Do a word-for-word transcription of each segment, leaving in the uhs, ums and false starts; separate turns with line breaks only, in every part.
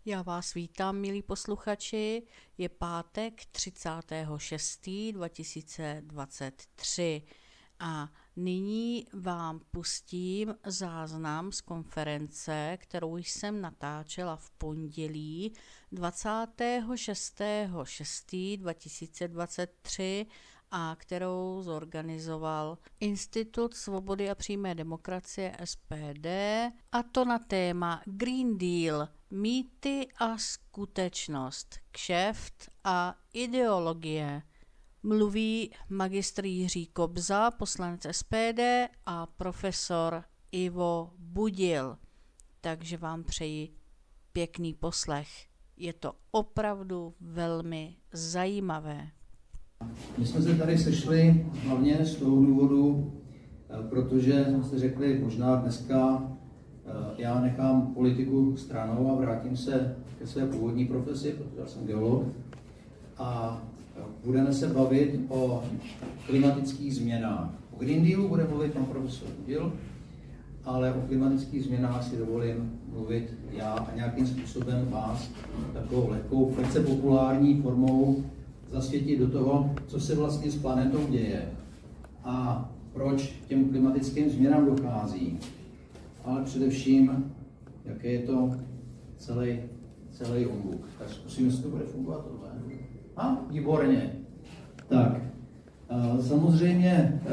Já vás vítám, milí posluchači. Je pátek třicátého šestého dva tisíce dvacet tři a nyní vám pustím záznam z konference, kterou jsem natáčela v pondělí dvacátého šestého šestého dva tisíce dvacet tři a kterou zorganizoval Institut svobody a přímé demokracie S P D, a to na téma Green Deal, mýty a skutečnost, kšeft a ideologie. Mluví magistr Jiří Kobza, poslanec S P D, a profesor Ivo Budil. Takže vám přeji pěkný poslech. Je to opravdu velmi zajímavé.
My jsme se tady sešli hlavně z toho důvodu, protože jsme si řekli, možná dneska já nechám politiku stranou a vrátím se ke své původní profesi, protože já jsem geolog, a budeme se bavit o klimatických změnách. O Green Dealu bude mluvit pan profesor Budil, ale o klimatických změnách si dovolím mluvit já a nějakým způsobem vás takovou lehkou, velice populární formou zasvětit do toho, co se vlastně s planetou děje a proč těm klimatickým změnám dochází, ale především, jaké je to celý, celý humbuk. Tak zkusím, jestli to bude fungovat tohle. A, výborně. Tak, samozřejmě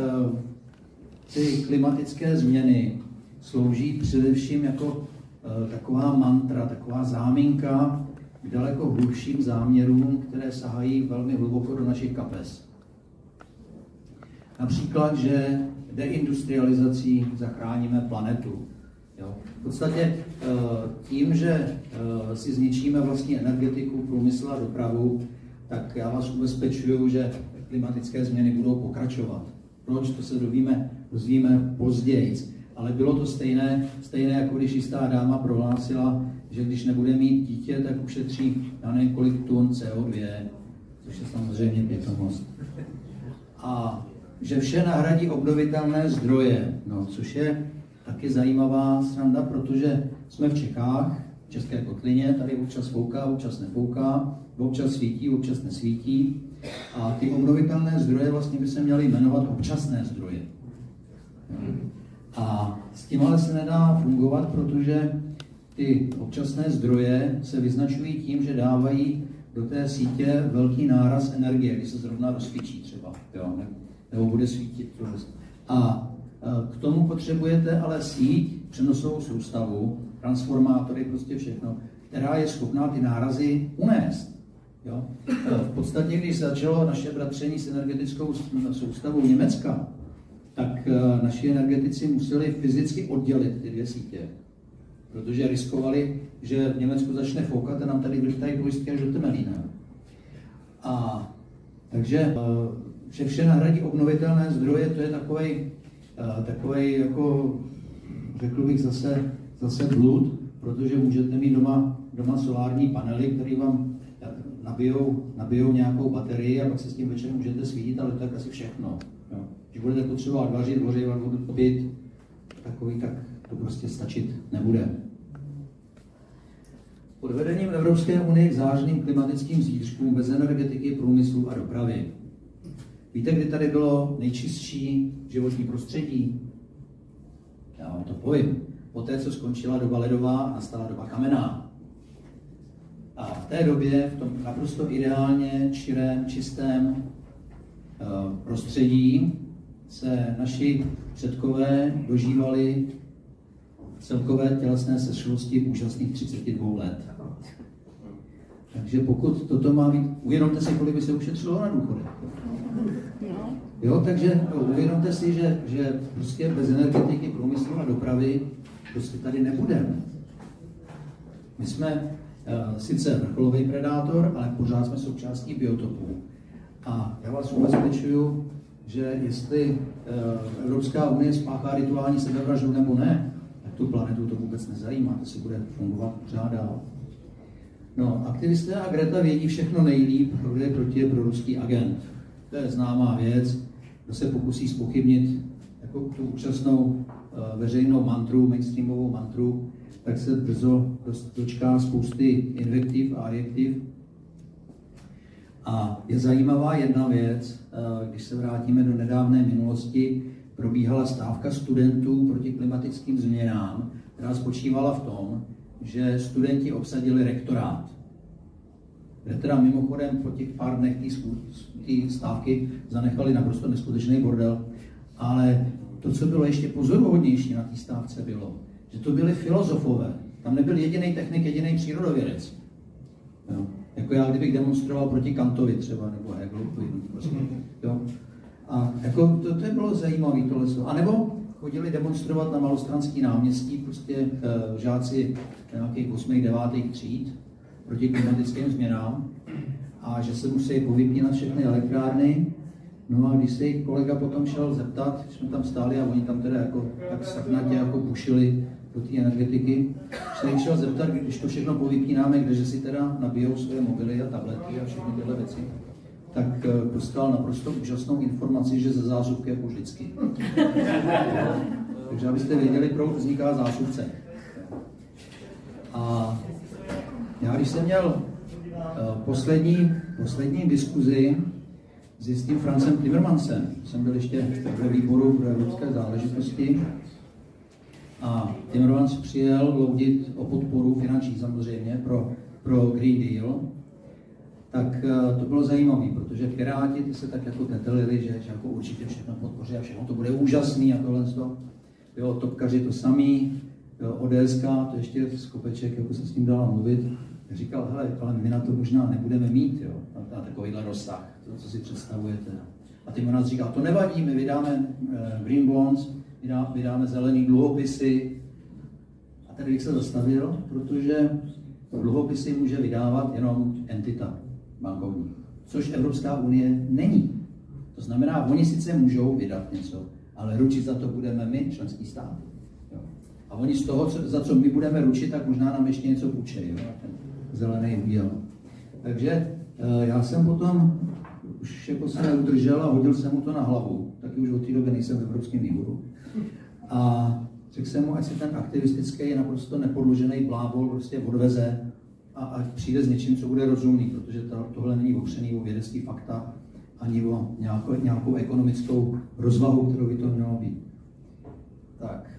ty klimatické změny slouží především jako taková mantra, taková záminka k daleko hlubším záměrům, které sahají velmi hluboko do našich kapes. Například, že deindustrializací zachráníme planetu. Jo. V podstatě tím, že si zničíme vlastní energetiku, průmysl a dopravu, tak já vás ubezpečuju, že klimatické změny budou pokračovat. Proč? To se dovíme, dozvíme později. Ale bylo to stejné, stejné, jako když jistá dáma prohlásila, že když nebude mít dítě, tak ušetří, já nevím, kolik tun C O dva, což je samozřejmě pětomost. A že vše nahradí obnovitelné zdroje, no, což je taky zajímavá sranda, protože jsme v Čechách, v České kotlině, tady občas fouká, občas nefouká, občas svítí, občas nesvítí. A ty obnovitelné zdroje vlastně by se měly jmenovat občasné zdroje. A s tím ale se nedá fungovat, protože ty občasné zdroje se vyznačují tím, že dávají do té sítě velký náraz energie, když se zrovna rozsvítí třeba, jo, nebo bude svítit. A k tomu potřebujete ale síť, přenosovou soustavu, transformátory, prostě všechno, která je schopná ty nárazy unést. Jo. V podstatě, když začalo naše bratření s energetickou soustavou Německa, tak naši energetici museli fyzicky oddělit ty dvě sítě, protože riskovali, že v Německu začne foukat a nám tady vylítají pojistky až do Temelína. A takže, že vše nahradí obnovitelné zdroje, to je takovej, takovej jako, řekl bych zase, zase blud, protože můžete mít doma, doma solární panely, které vám nabijou, nabijou nějakou baterii a pak se s tím večer můžete svítit, ale to je asi všechno. Jo. Když budete potřebovat vařit, vořit, topit, takový, tak to prostě stačit nebude. Pod vedením Evropské unie k zářným klimatickým zítřkům bez energetiky, průmyslu a dopravy. Víte, kdy tady bylo nejčistší životní prostředí? Já vám to povím. Poté, co skončila doba ledová, nastala doba kamenná. A v té době, v tom naprosto ideálně čirém, čistém prostředí, se naši předkové dožívali celkové tělesné sešlosti úžasných třicet dva let. Takže pokud toto má být, uvědomte si, kolik by se ušetřilo na důchodech. Jo, takže no, uvědomte si, že, že prostě bez energetiky, průmyslu a dopravy prostě tady nebudeme. My jsme uh, sice vrcholový predátor, ale pořád jsme součástí biotopů. A já vás ubezpečuju, že jestli uh, Evropská unie spáchá rituální sebevraždu nebo ne, tak tu planetu to vůbec nezajímá, to si bude fungovat pořád dál. No, aktivisté a Greta vědí všechno nejlíp, kdo je proti je proruský agent. To je známá věc, kdo se pokusí zpochybnit jako tu účastnou uh, veřejnou mantru, mainstreamovou mantru, tak se brzo dočká spousty invektiv a adjektiv. A je zajímavá jedna věc, když se vrátíme do nedávné minulosti, probíhala stávka studentů proti klimatickým změnám, která spočívala v tom, že studenti obsadili rektorát. Kde teda mimochodem po těch pár dnech té stávky zanechali naprosto neskutečný bordel, ale to, co bylo ještě pozoruhodnější na té stávce, bylo, že to byli filozofové. Tam nebyl jediný technik, jediný přírodovědec. Jo. Jako já, kdybych demonstroval proti Kantovi třeba, nebo Hegelovi. Prostě, jo. A jako to, to bylo zajímavé tohle. A nebo chodili demonstrovat na Malostranský náměstí, prostě e, žáci nějakých osmých, devátých tříd proti klimatickým změnám a že se musí povypínat všechny elektrárny. No a když se jich kolega potom šel zeptat, jsme tam stáli a oni tam teda jako tak saknatě jako pušili do té energetiky, když se jich šel zeptat, když to všechno povypínáme, kdeže si teda nabijou svoje mobily a tablety a všechny tyhle věci, tak dostal naprosto úžasnou informaci, že ze zásuvky jako vždycky. Takže abyste věděli, proč vzniká zásuvce. A já když jsem měl poslední, poslední diskuzi s jistým Francem Timmermansem, jsem byl ještě ve výboru pro evropské záležitosti, a Timmermans přijel loudit o podporu finanční samozřejmě pro, pro Green Deal, tak to bylo zajímavé, protože Piráti ty se tak jako tetelili, že, že jako určitě všechno podpoří a všechno to bude úžasný a tohle to. Jo, topkaři to samý, jo, O D S K, to ještě Skopeček, jako se s tím dala mluvit, říkal, hele, ale my na to možná nebudeme mít, jo, na, na takovýhle rozsah, to, co si představujete. A Timmermans říkal, to nevadí, my vydáme uh, green bonds, vydá, vydáme zelený dluhopisy. A tady bych se zastavil, protože dluhopisy může vydávat jenom entita bankovní, což Evropská unie není. To znamená, oni sice můžou vydat něco, ale ručit za to budeme my, členský stát. Jo. A oni z toho, co, za co my budeme ručit, tak možná nám ještě něco půjčejí, ten zelený úděl. Takže já jsem potom už jako se neudržel a hodil jsem mu to na hlavu. Taky už od té doby nejsem v Evropském výboru. A řekl jsem mu, ať si ten aktivistický, naprosto nepodložený blábol prostě odveze a ať přijde s něčím, co bude rozumný, protože to, tohle není opřený o vědecký fakta, ani o nějakou, nějakou ekonomickou rozvahu, kterou by to mělo být. Tak.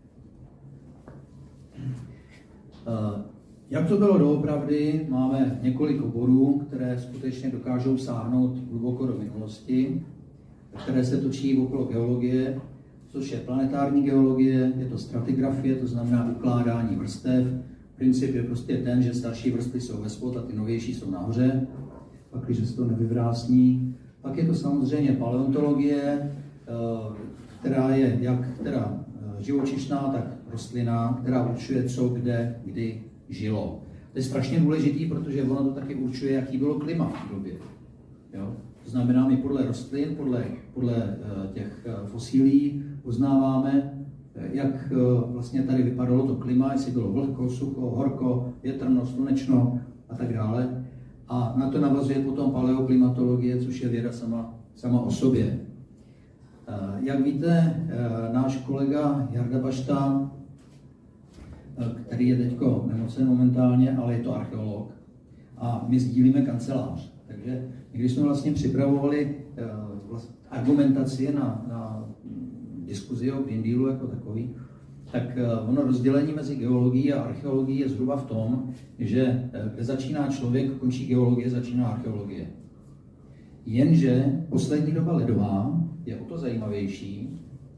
Uh, jak to bylo doopravdy, máme několik oborů, které skutečně dokážou sáhnout hluboko do minulosti, které se točí okolo geologie, což je planetární geologie, je to stratigrafie, to znamená ukládání vrstev. Princip je prostě ten, že starší vrstvy jsou ve spod a ty novější jsou nahoře, pak když se to nevyvrásní. Pak je to samozřejmě paleontologie, která je jak teda živočišná, tak rostlinná, která určuje co, kde, kdy žilo. To je strašně důležitý, protože ono to taky určuje, jaký bylo klima v té době. Jo? To znamená, my podle rostlin, podle, podle těch fosílií poznáváme, jak vlastně tady vypadalo to klima, jestli bylo vlhko, sucho, horko, větrno, slunečno a tak dále. A na to navazuje potom paleoklimatologie, což je věda sama, sama o sobě. Jak víte, náš kolega Jarda Bašta, který je teď nemocen momentálně, ale je to archeolog, a my sdílíme kancelář. Takže když jsme vlastně připravovali argumentaci na, na diskuzi o Green Dealu jako takový, tak ono rozdělení mezi geologií a archeologií je zhruba v tom, že kde začíná člověk, končí geologie, začíná archeologie. Jenže poslední doba ledová je o to zajímavější,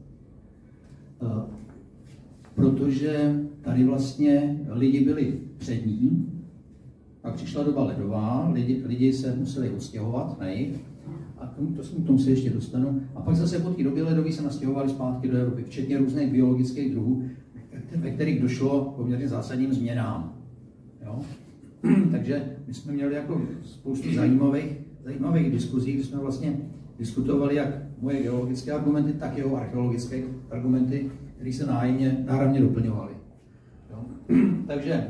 protože tady vlastně lidi byli před ní, pak přišla doba ledová, lidi, lidi se museli odstěhovat, nejít, a k tomu, to, k tomu se ještě dostanu. A pak zase po té době ledové se nastěhovali zpátky do Evropy, včetně různých biologických druhů, ve kterých došlo poměrně zásadním změnám. Jo? Takže my jsme měli jako spoustu zajímavých, zajímavých diskuzí, kdy jsme vlastně diskutovali jak moje geologické argumenty, tak jeho archeologické argumenty, které se nájemně, náramně doplňovaly. Jo? Takže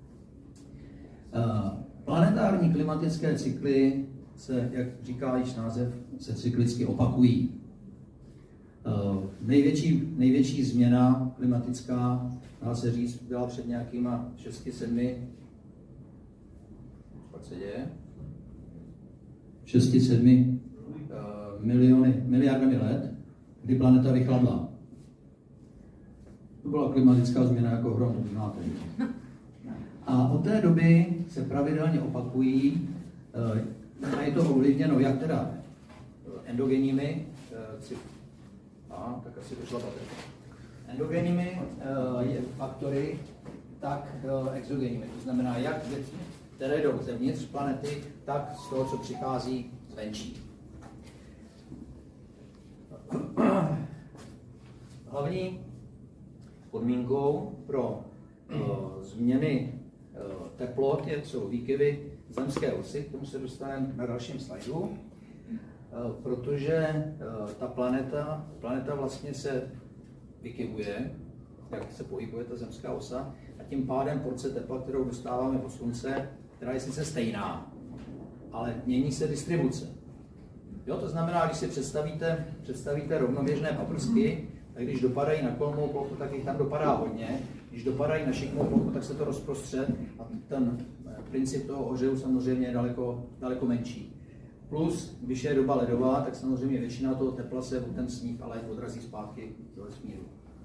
uh, planetární klimatické cykly se, jak říká již název, se cyklicky opakují. Uh, největší, největší změna klimatická dá se říct, byla před nějakýma šesti sedmi, co se děje? šesti sedmi uh, miliony, miliardami let, kdy planeta vychladla. To byla klimatická změna jako hrom, znáte. A od té doby se pravidelně opakují, uh, je to ovlivněno jak teda endogenními, uh, a, tak asi došla baterka. Endogenními uh, faktory, tak uh, exogenními. To znamená, jak věci, které jdou zevnitř planety, tak z toho, co přichází zvenčí. Hlavní podmínkou pro uh, změny uh, teplot je, jsou výkyvy zemské osy, k tomu se dostaneme na dalším slajdu, uh, protože uh, ta planeta, planeta vlastně se vykyvuje, jak se pohybuje ta zemská osa, a tím pádem porce tepla, kterou dostáváme od slunce, která je sice stejná, ale mění se distribuce. Jo, to znamená, když si představíte, představíte rovnoměrné paprsky, tak když dopadají na kolmou plochu, tak jich tam dopadá hodně. Když dopadají na šikmou plochu, tak se to rozprostře a ten princip toho ohřevu samozřejmě je daleko, daleko menší. Plus, když je doba ledová, tak samozřejmě většina toho tepla se od ten sníh ale odrazí zpátky do vesmíru.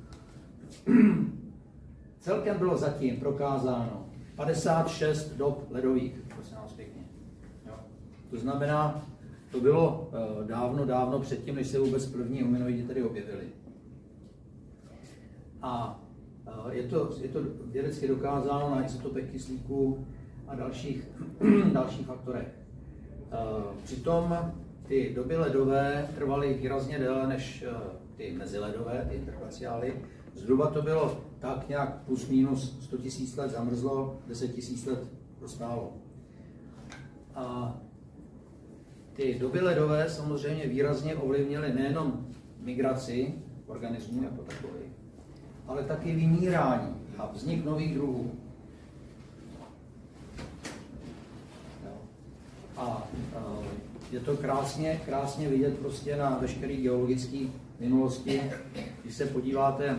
Celkem bylo zatím prokázáno padesát šest dob ledových, prosím vás pěkně. Jo. To znamená, to bylo uh, dávno, dávno předtím, než se vůbec první hominoidi tady objevili. A uh, je, to, je to vědecky dokázáno na izotopech kyslíku a dalších, dalších faktorech. Uh, přitom ty doby ledové trvaly výrazně déle než uh, ty meziledové, ty interglaciály. Zhruba to bylo tak nějak plus minus sto tisíc let zamrzlo, deset tisíc let prostálo. A ty doby ledové samozřejmě výrazně ovlivnily nejenom migraci organismů jako takový, ale taky vymírání a vznik nových druhů. A je to krásně, krásně vidět prostě na veškeré geologické minulosti. Když se podíváte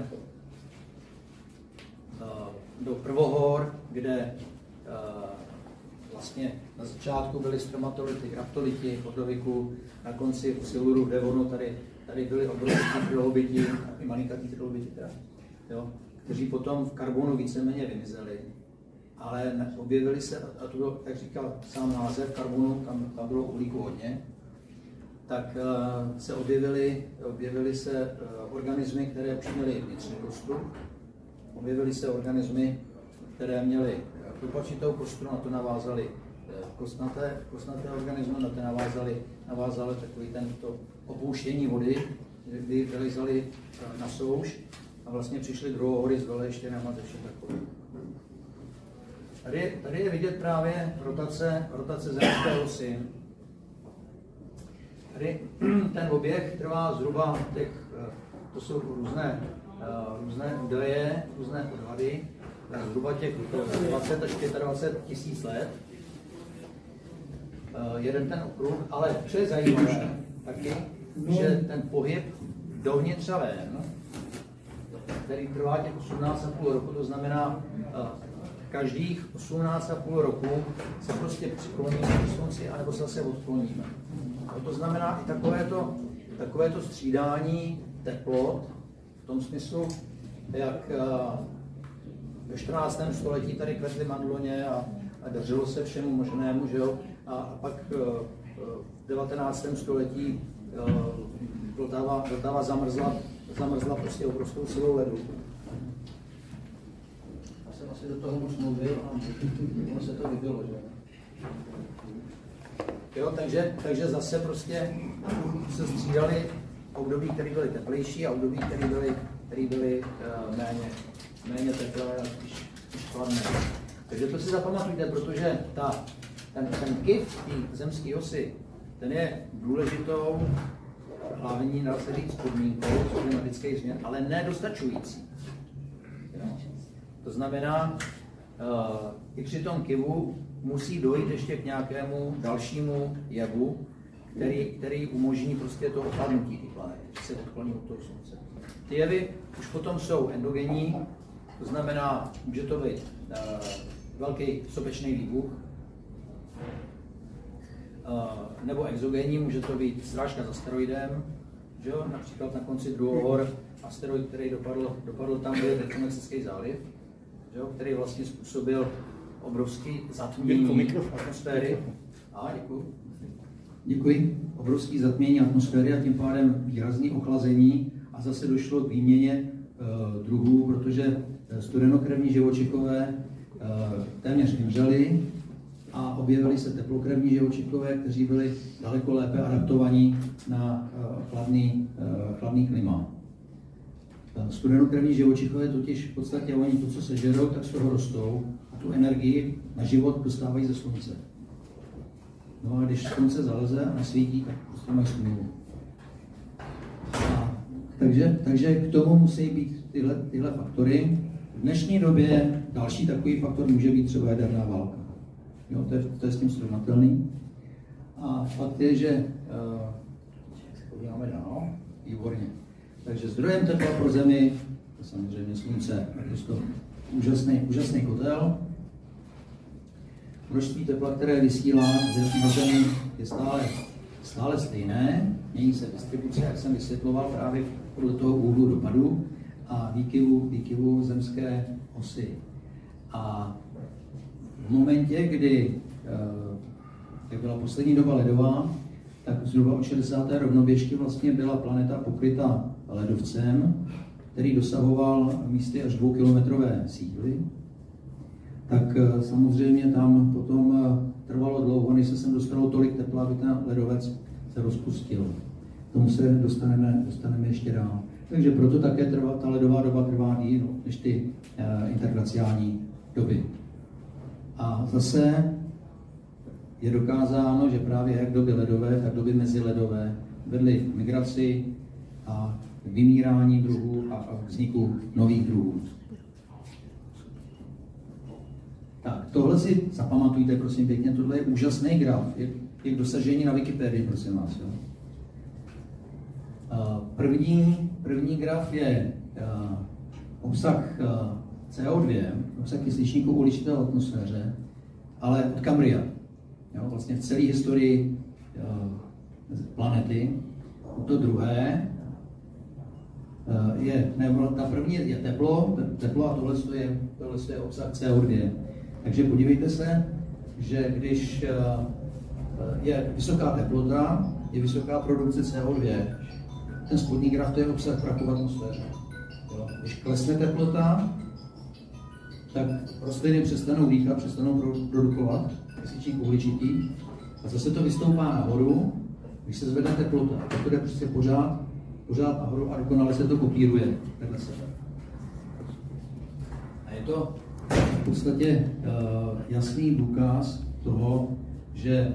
do prvohor, kde vlastně na začátku byly stromatolity, graptoliti, podoviku, na konci v Siluru, v Devonu, tady, tady byly obrovské trilobiti, i malinkatí trilobiti, teda, jo, kteří potom v karbonu víceméně vymizeli. Ale objevili se, a to bylo, jak říkal sám název, karbonu, tam, tam bylo uhlíku hodně, tak uh, se objevily, objevily se uh, organismy, které už měly vnitřní kostru, objevily se organismy, které měly chlupačitou kostru, na to navázaly uh, kostnaté, kostnaté organismy, na to navázaly, navázaly takový tento opouštění vody, kdy vylezali uh, na souš a vlastně přišli druhohory z dole ještě nemá ze všem takovým. Tady, tady je vidět právě rotace, rotace zemské osy. Tady ten oběh trvá zhruba těch, to jsou různé, různé údaje, různé odhady, zhruba těch dvacet až dvacet pět tisíc let. Jeden ten okruh, ale co je zajímavé taky, že ten pohyb dovnitř a ven, který trvá těch osmnáct a půl roku, to znamená každých osmnáct a půl roku se prostě přikloníme k slunci, anebo se zase odkloníme. No to znamená i takovéto, takovéto střídání teplot, v tom smyslu, jak ve čtrnáctém století tady kvetly mandloně a, a dařilo se všemu možnému, že jo? A, a pak v devatenáctém století Vltava, Vltava zamrzla, zamrzla prostě obrovskou silou ledu. Asi do toho moc mluvil a ono se to vybilo, že? Jo, takže, takže zase prostě se střídaly období, které byly teplejší a období, které byly, které byly uh, méně, méně teplé a spíš, spíš chladné. Takže to si zapamatujte, protože ta, ten, ten kyv té zemské osy, ten je důležitou hlavní, dá se říct, podmínkou klimatických změn, ale nedostačující. To znamená, uh, i při tom kyvu musí dojít ještě k nějakému dalšímu jevu, který, který umožní prostě to ochladnutí té planety, že se odkloní od toho slunce. Ty jevy už potom jsou endogenní, To znamená, může to být uh, velký sopečný výbuch, uh, nebo exogenní, může to být srážka s asteroidem, že jo? Například na konci druhohor asteroid, který dopadl, dopadl tam, kde je teď Mexický záliv, že jo? Který vlastně způsobil obrovský zatmění atmosféry. A, děkuji. Děkuji. Obrovský zatmění atmosféry a tím pádem výrazný ochlazení a zase došlo k výměně e, druhů, protože studenokrevní živočichové e, téměř vymřeli a objevili se teplokrevní živočichové, kteří byli daleko lépe adaptovaní na e, chladný, e, chladný klima. Studenokrevní živočichové totiž v podstatě oni to, co sežerou, tak z toho rostou a tu energii na život dostávají ze slunce. No a když slunce zaleze a nasvítí, tak prostě mají smůlu. Takže, takže k tomu musí být tyhle, tyhle faktory. V dnešní době další takový faktor může být třeba jaderná válka. Jo, to, je, to je s tím srovnatelný. A fakt je, že uh, podíváme dál, výborně. Takže zdrojem tepla pro Zemi, to samozřejmě slunce, to úžasný, úžasný kotel. Množství tepla, které vysílá na Zemi, je stále, stále stejné. Mění se distribuce, jak jsem vysvětloval, právě podle toho úhlu dopadu a výkyvu, výkyvu zemské osy. A v momentě, kdy jak byla poslední doba ledová, tak zhruba od šedesáté rovnoběžky vlastně byla planeta pokryta ledovcem, který dosahoval místy až dvoukilometrové síly. Tak samozřejmě tam potom trvalo dlouho, než se sem dostalo tolik tepla, aby ten ledovec se rozpustil. K tomu se dostaneme, dostaneme ještě dál. Takže proto také trvá, ta ledová doba trvá díl než ty uh, interglaciální doby. A zase je dokázáno, že právě jak doby ledové, tak doby meziledové vedly k migraci a k vymírání druhů a k vzniku nových druhů. Tak, tohle si zapamatujte, prosím pěkně, tohle je úžasný graf, je, je k dosažení na Wikipedii, prosím vás. Jo. První, první graf je uh, obsah uh, C O dva, obsah kysličníku uhličitého v atmosféře, ale od Cambria. Jo, vlastně v celé historii uh, planety. To druhé uh, je, ne, ta první je teplo, teplo a tohle je, tohle je obsah C O dva. Takže podívejte se, že když uh, je vysoká teplota, je vysoká produkce C O dva. Ten spodní graf to je obsah prachu v atmosféře. Jo. Když klesne teplota, tak rostliny přestanou dýchat, přestanou produkovat kysličník uhličitý a zase to vystoupá nahoru, když se zvedne teplota. Tak to jde prostě pořád, pořád nahoru a dokonale se to kopíruje takhle sebe. A je to v podstatě uh, jasný důkaz toho, že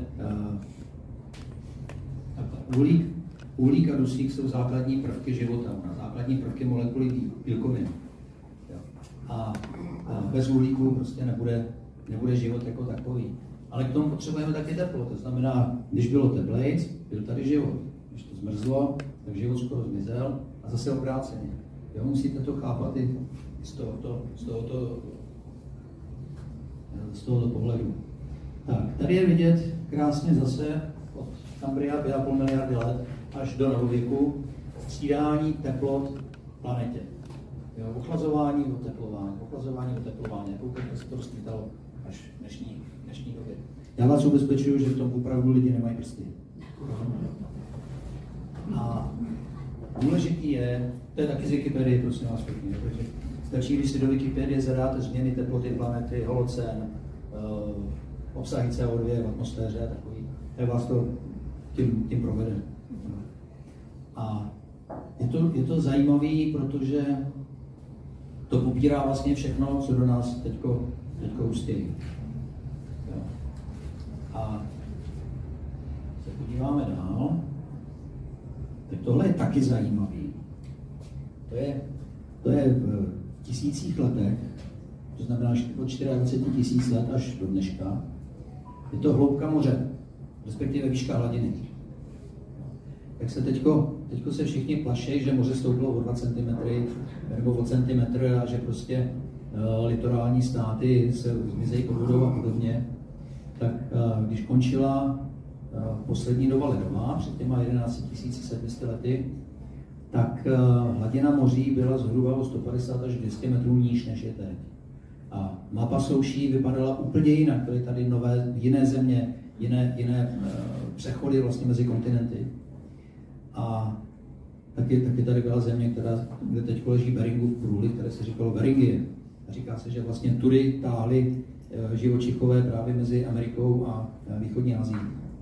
uh, uhlík Uhlík a dusík jsou základní prvky života, základní prvky molekuly bílkovin. A, a bez uhlíku prostě nebude, nebude život jako takový. Ale k tomu potřebujeme taky teplo. To znamená, když bylo teplejc, byl tady život. Když to zmrzlo, tak život skoro zmizel a zase obráceně. Jo, musíte to chápat i z tohoto, z tohoto, z tohoto pohledu. Tak, tady je vidět krásně zase od Cambria dvě a půl miliardy let až do novověku střídání teplot v planetě. Jo, ochlazování, oteplování, ochlazování, oteplování. Koukejte, se to rozkvítalo až v dnešní, dnešní době. Já vás ubezpečuju, že v tom opravdu lidi nemají prsty. A důležitý je, to je taky z Wikipedie, prosím vás pěkně, protože stačí, když si do Wikipedie zadáte změny teploty planety, holocén, uh, obsahy C O dva v atmosféře a takový, tak vás to tím, tím provede. A je to, je to zajímavé, protože to popírá vlastně všechno, co do nás teďko, teďko ustějí. A se podíváme dál. Tak tohle je taky zajímavý. To je, to je v tisících letech, to znamená od dvacet čtyři tisíc let až do dneška. Je to hloubka moře, respektive výška hladiny. Tak se teďko, teďko se všichni plaší, že moře stouplo o dva centimetry nebo o centimetr a že prostě litorální státy se zmizejí pod vodou a podobně, tak když končila poslední doba ledová, před těma jedenácti tisíci sedmi sty lety, tak hladina moří byla zhruba o sto padesát až dvě stě metrů níž, než je teď. A mapa souší vypadala úplně jinak, byly tady nové, jiné země, jiné, jiné přechody vlastně mezi kontinenty. A taky, taky tady byla země, která, kde teď leží Beringův průliv, které se říkalo Beringie. A říká se, že vlastně tudy táhly živočichové právě mezi Amerikou a východní Asií.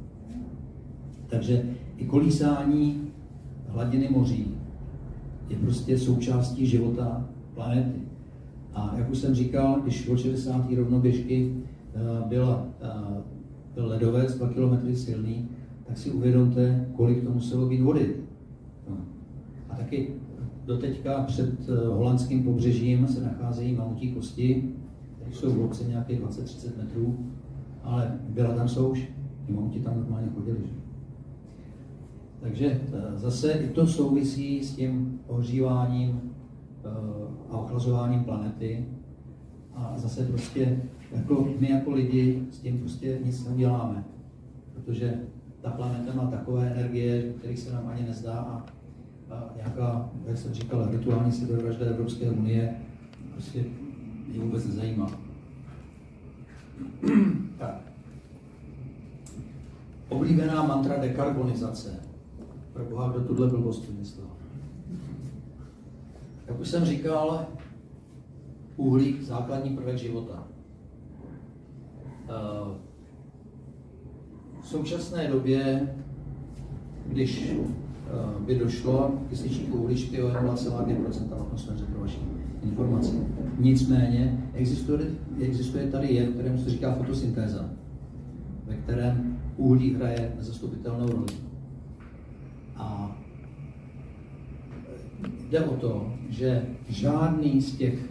Takže i kolísání hladiny moří je prostě součástí života planety. A jak už jsem říkal, když od šedesátých rovnoběžky byla, byl ledovec dva kilometry silný, tak si uvědomte, kolik to muselo být vody. No. A taky doteďka před holandským pobřežím se nacházejí mamutí kosti, které jsou v hloubce nějakých dvacet třicet metrů, ale byla tam souš, ty mamuti tam normálně chodili. Že? Takže zase i to souvisí s tím ohříváním a ochlazováním planety. A zase prostě jako my jako lidi s tím prostě nic neuděláme, protože ta planeta má takové energie, kterých se nám ani nezdá a, a nějaká, jak jsem říkal, rituální sebevražda Evropské unie prostě ji vůbec nezajímá. Tak. Oblíbená mantra dekarbonizace. Pro boha, kdo tuhle blbost vymyslel. Jak už jsem říkal, uhlík, základní prvek života. V současné době, když by došlo k kysličníku uhličky o nula celá dvě procenta v atmosféře pro vaši informaci. Nicméně existuje, existuje tady jev, kterému se říká fotosyntéza, ve kterém uhlík hraje nezastupitelnou roli. A jde o to, že žádný z těch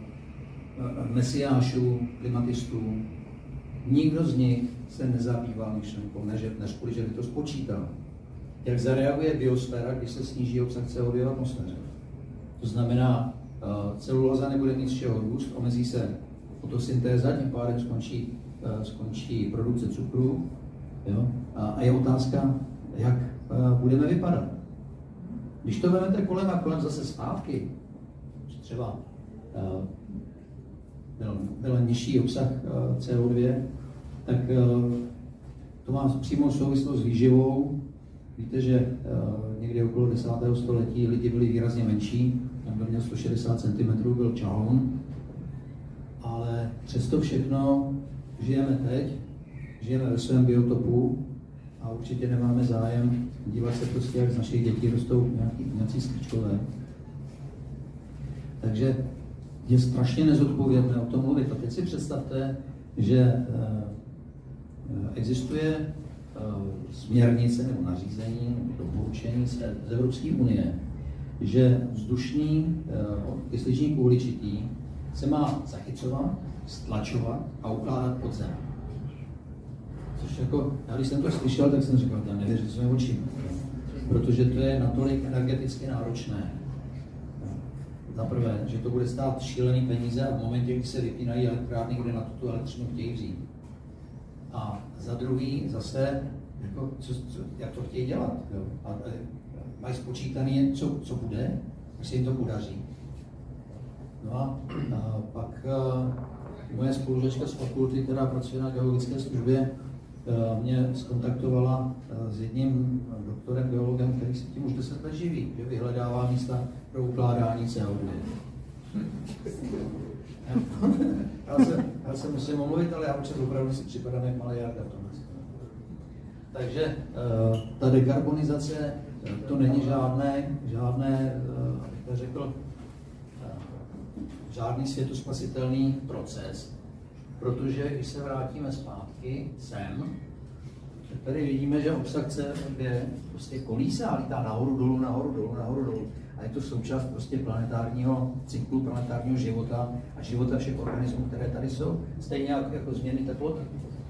mesiášů, klimatistů, nikdo z nich se nezabýval myšlenkou, než, než kvůli, že by to spočítal. Jak zareaguje biosféra, když se sníží obsah C O dva v atmosféře. To znamená, celulóza nebude mít z čeho růst, omezí se fotosyntéza, tím pádem skončí, skončí produkce cukru. Jo? A je otázka, jak budeme vypadat. Když to vezmete kolem a kolem zase zpátky, třeba byl, byl nižší obsah C O dva, tak to má přímou souvislost s výživou. Víte, že někdy okolo desátého století lidi byli výrazně menší, tam byl měl sto šedesát centimetrů, byl čahoun, ale přesto všechno žijeme teď, žijeme ve svém biotopu a určitě nemáme zájem dívat se prostě, jak z našich dětí rostou nějaký, nějací skrčkové. Takže je strašně nezodpovědné o tom mluvit. A teď si představte, že existuje směrnice nebo nařízení, doporučení z Evropské unie, že vzdušný kysličník uhličitý se má zachycovat, stlačovat a ukládat pod zem. Což jako, já když jsem to slyšel, tak jsem říkal, já nevěřím svým očím, protože to je natolik energeticky náročné. Za prvé, že to bude stát šílený peníze a v momentě, kdy se vypínají elektrárny, kde na tu elektřinu chtějí vzít. A za druhý zase, jako, co, co, jak to chtějí dělat. Jo? A, a mají spočítané, co, co bude, až se jim to podaří. No a, a pak a, moje spolužačka z fakulty, která pracuje na geologické službě, a, mě skontaktovala a, s jedním doktorem, geologem, který se tím už deset let živí, že vyhledává místa pro ukládání C O dva. Já se, já se musím omluvit, ale já určitě opravdu si připadám jak malý jarda v tomhle. Takže uh, ta dekarbonizace, to není žádné, žádné, uh, abych to řekl, uh, žádný světospasitelný proces, protože když se vrátíme zpátky sem, tak tady vidíme, že obsah C O dva prostě kolísá, lítá nahoru, dolů, nahoru, dolů, nahoru, dolů. A je to součást prostě planetárního cyklu, planetárního života a života všech organismů, které tady jsou. Stejně jako, jako změny teploty.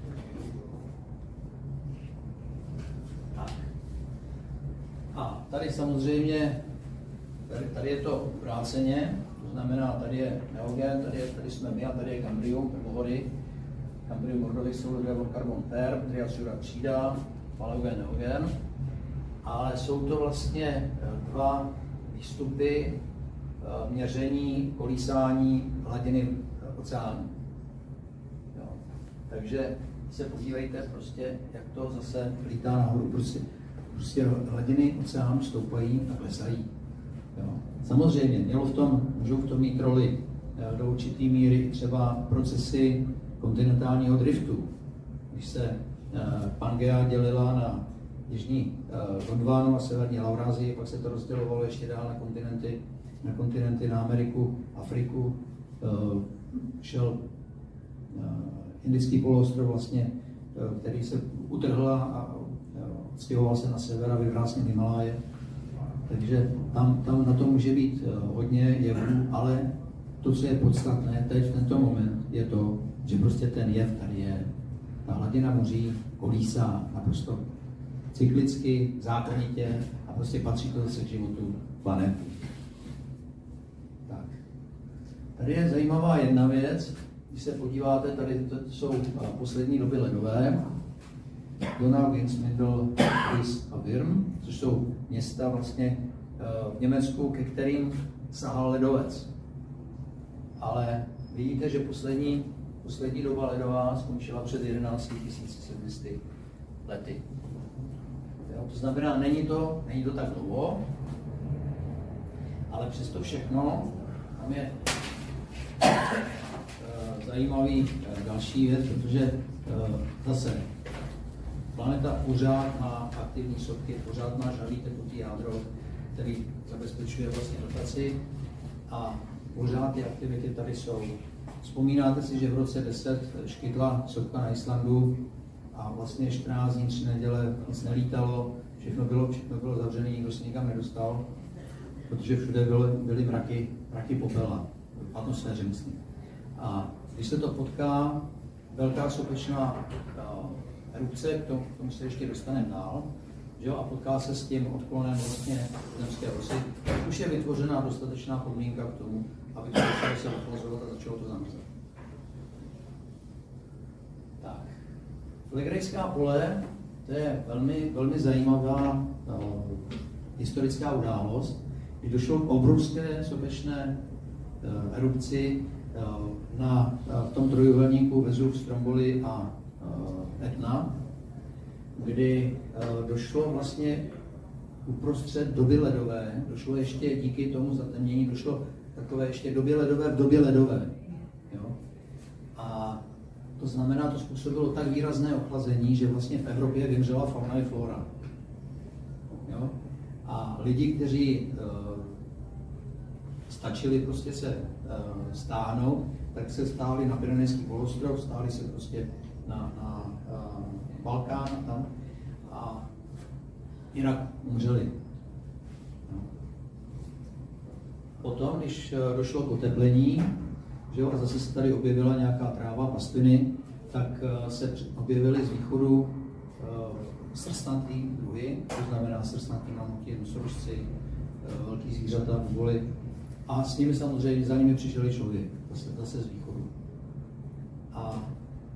Tak. A tady samozřejmě, tady, tady je to obráceně, To znamená, tady je neogen, tady, je, tady jsme my a tady je Cambrium, prvovody. Cambrium ordovis, solidový karbon per, triasura třída, paleogen, neogen. Ale jsou to vlastně dva výstupy měření, kolísání hladiny oceánu. Jo. Takže se podívejte, prostě, jak to zase lítá nahoru. Prostě, prostě hladiny oceánu stoupají a klesají. Jo. Samozřejmě, mělo v tom, můžou v tom mít roli do určité míry třeba procesy kontinentálního driftu. Když se Pangea dělila na jižní Gondvánu a severní Laurázii, pak se to rozdělovalo ještě dál na kontinenty, na kontinenty, na Ameriku, Afriku, šel indický poloostrov vlastně, který se utrhl a stěhoval se na sever a vyvrásnil Himaláje. Takže tam, tam na to může být hodně jevů, ale to, co je podstatné teď v tento moment, je to, že prostě ten jev tady je. Ta hladina moří kolísá naprosto cyklicky, zákonitě a prostě patří to zase k životu planety. Tak. Tady je zajímavá jedna věc, když se podíváte, tady to jsou poslední doby ledové, Donau, Ginsmindel, Ries a Würm, což jsou města vlastně v Německu, ke kterým sahal ledovec. Ale vidíte, že poslední, poslední doba ledová skončila před jedenácti tisíci sedm set lety. Jo, to znamená, není to, není to tak dlouho, ale přesto všechno, tam je e, zajímavý e, další věc, protože e, zase planeta pořád má aktivní sopky, pořád má žhavý tekutý jádro, který zabezpečuje vlastně rotaci a pořád ty aktivity tady jsou. Vzpomínáte si, že v roce deset škytla sopka na Islandu a vlastně čtrnáct dní, tři neděle nic nelítalo, všechno bylo, všechno bylo zavřené, nikdo se nikam nedostal, protože všude byly, byly mraky, mraky popela, v atmosféře myslím. A když se to potká, velká sopečná erupce, k tomu, k tomu se ještě dostaneme dál, že jo, a potká se s tím odklonem vlastně zemské osy, tak už je vytvořená dostatečná podmínka k tomu, aby to začalo se ochlazovat a začalo to zamrzat. Tak. Flegrejská pole, to je velmi, velmi zajímavá uh, historická událost, kdy došlo k obrovské sopečné uh, erupci uh, na, uh, v tom trojuhelníku Vezuv, Stromboli a uh, Etna, kdy uh, došlo vlastně uprostřed doby ledové, došlo ještě díky tomu zatemnění, došlo takové ještě době ledové v době ledové. Jo? A to znamená, to způsobilo tak výrazné ochlazení, že vlastně v Evropě vymřela fauna i flora. Jo? A lidi, kteří uh, stačili prostě se uh, stáhnout, tak se stáhli na Pyrenejský polostrov, stáhli se prostě na, na uh, Balkán a tam a jinak umřeli. No. Potom, když došlo k oteplení, že jo, a zase se tady objevila nějaká tráva, pastviny, tak uh, se objevily z východu uh, srstnatý druhy, to znamená srstnatý mamuti, nosorožci, uh, velký zvířata, buboly. A s nimi samozřejmě, za nimi přišel člověk, zase, zase z východu. A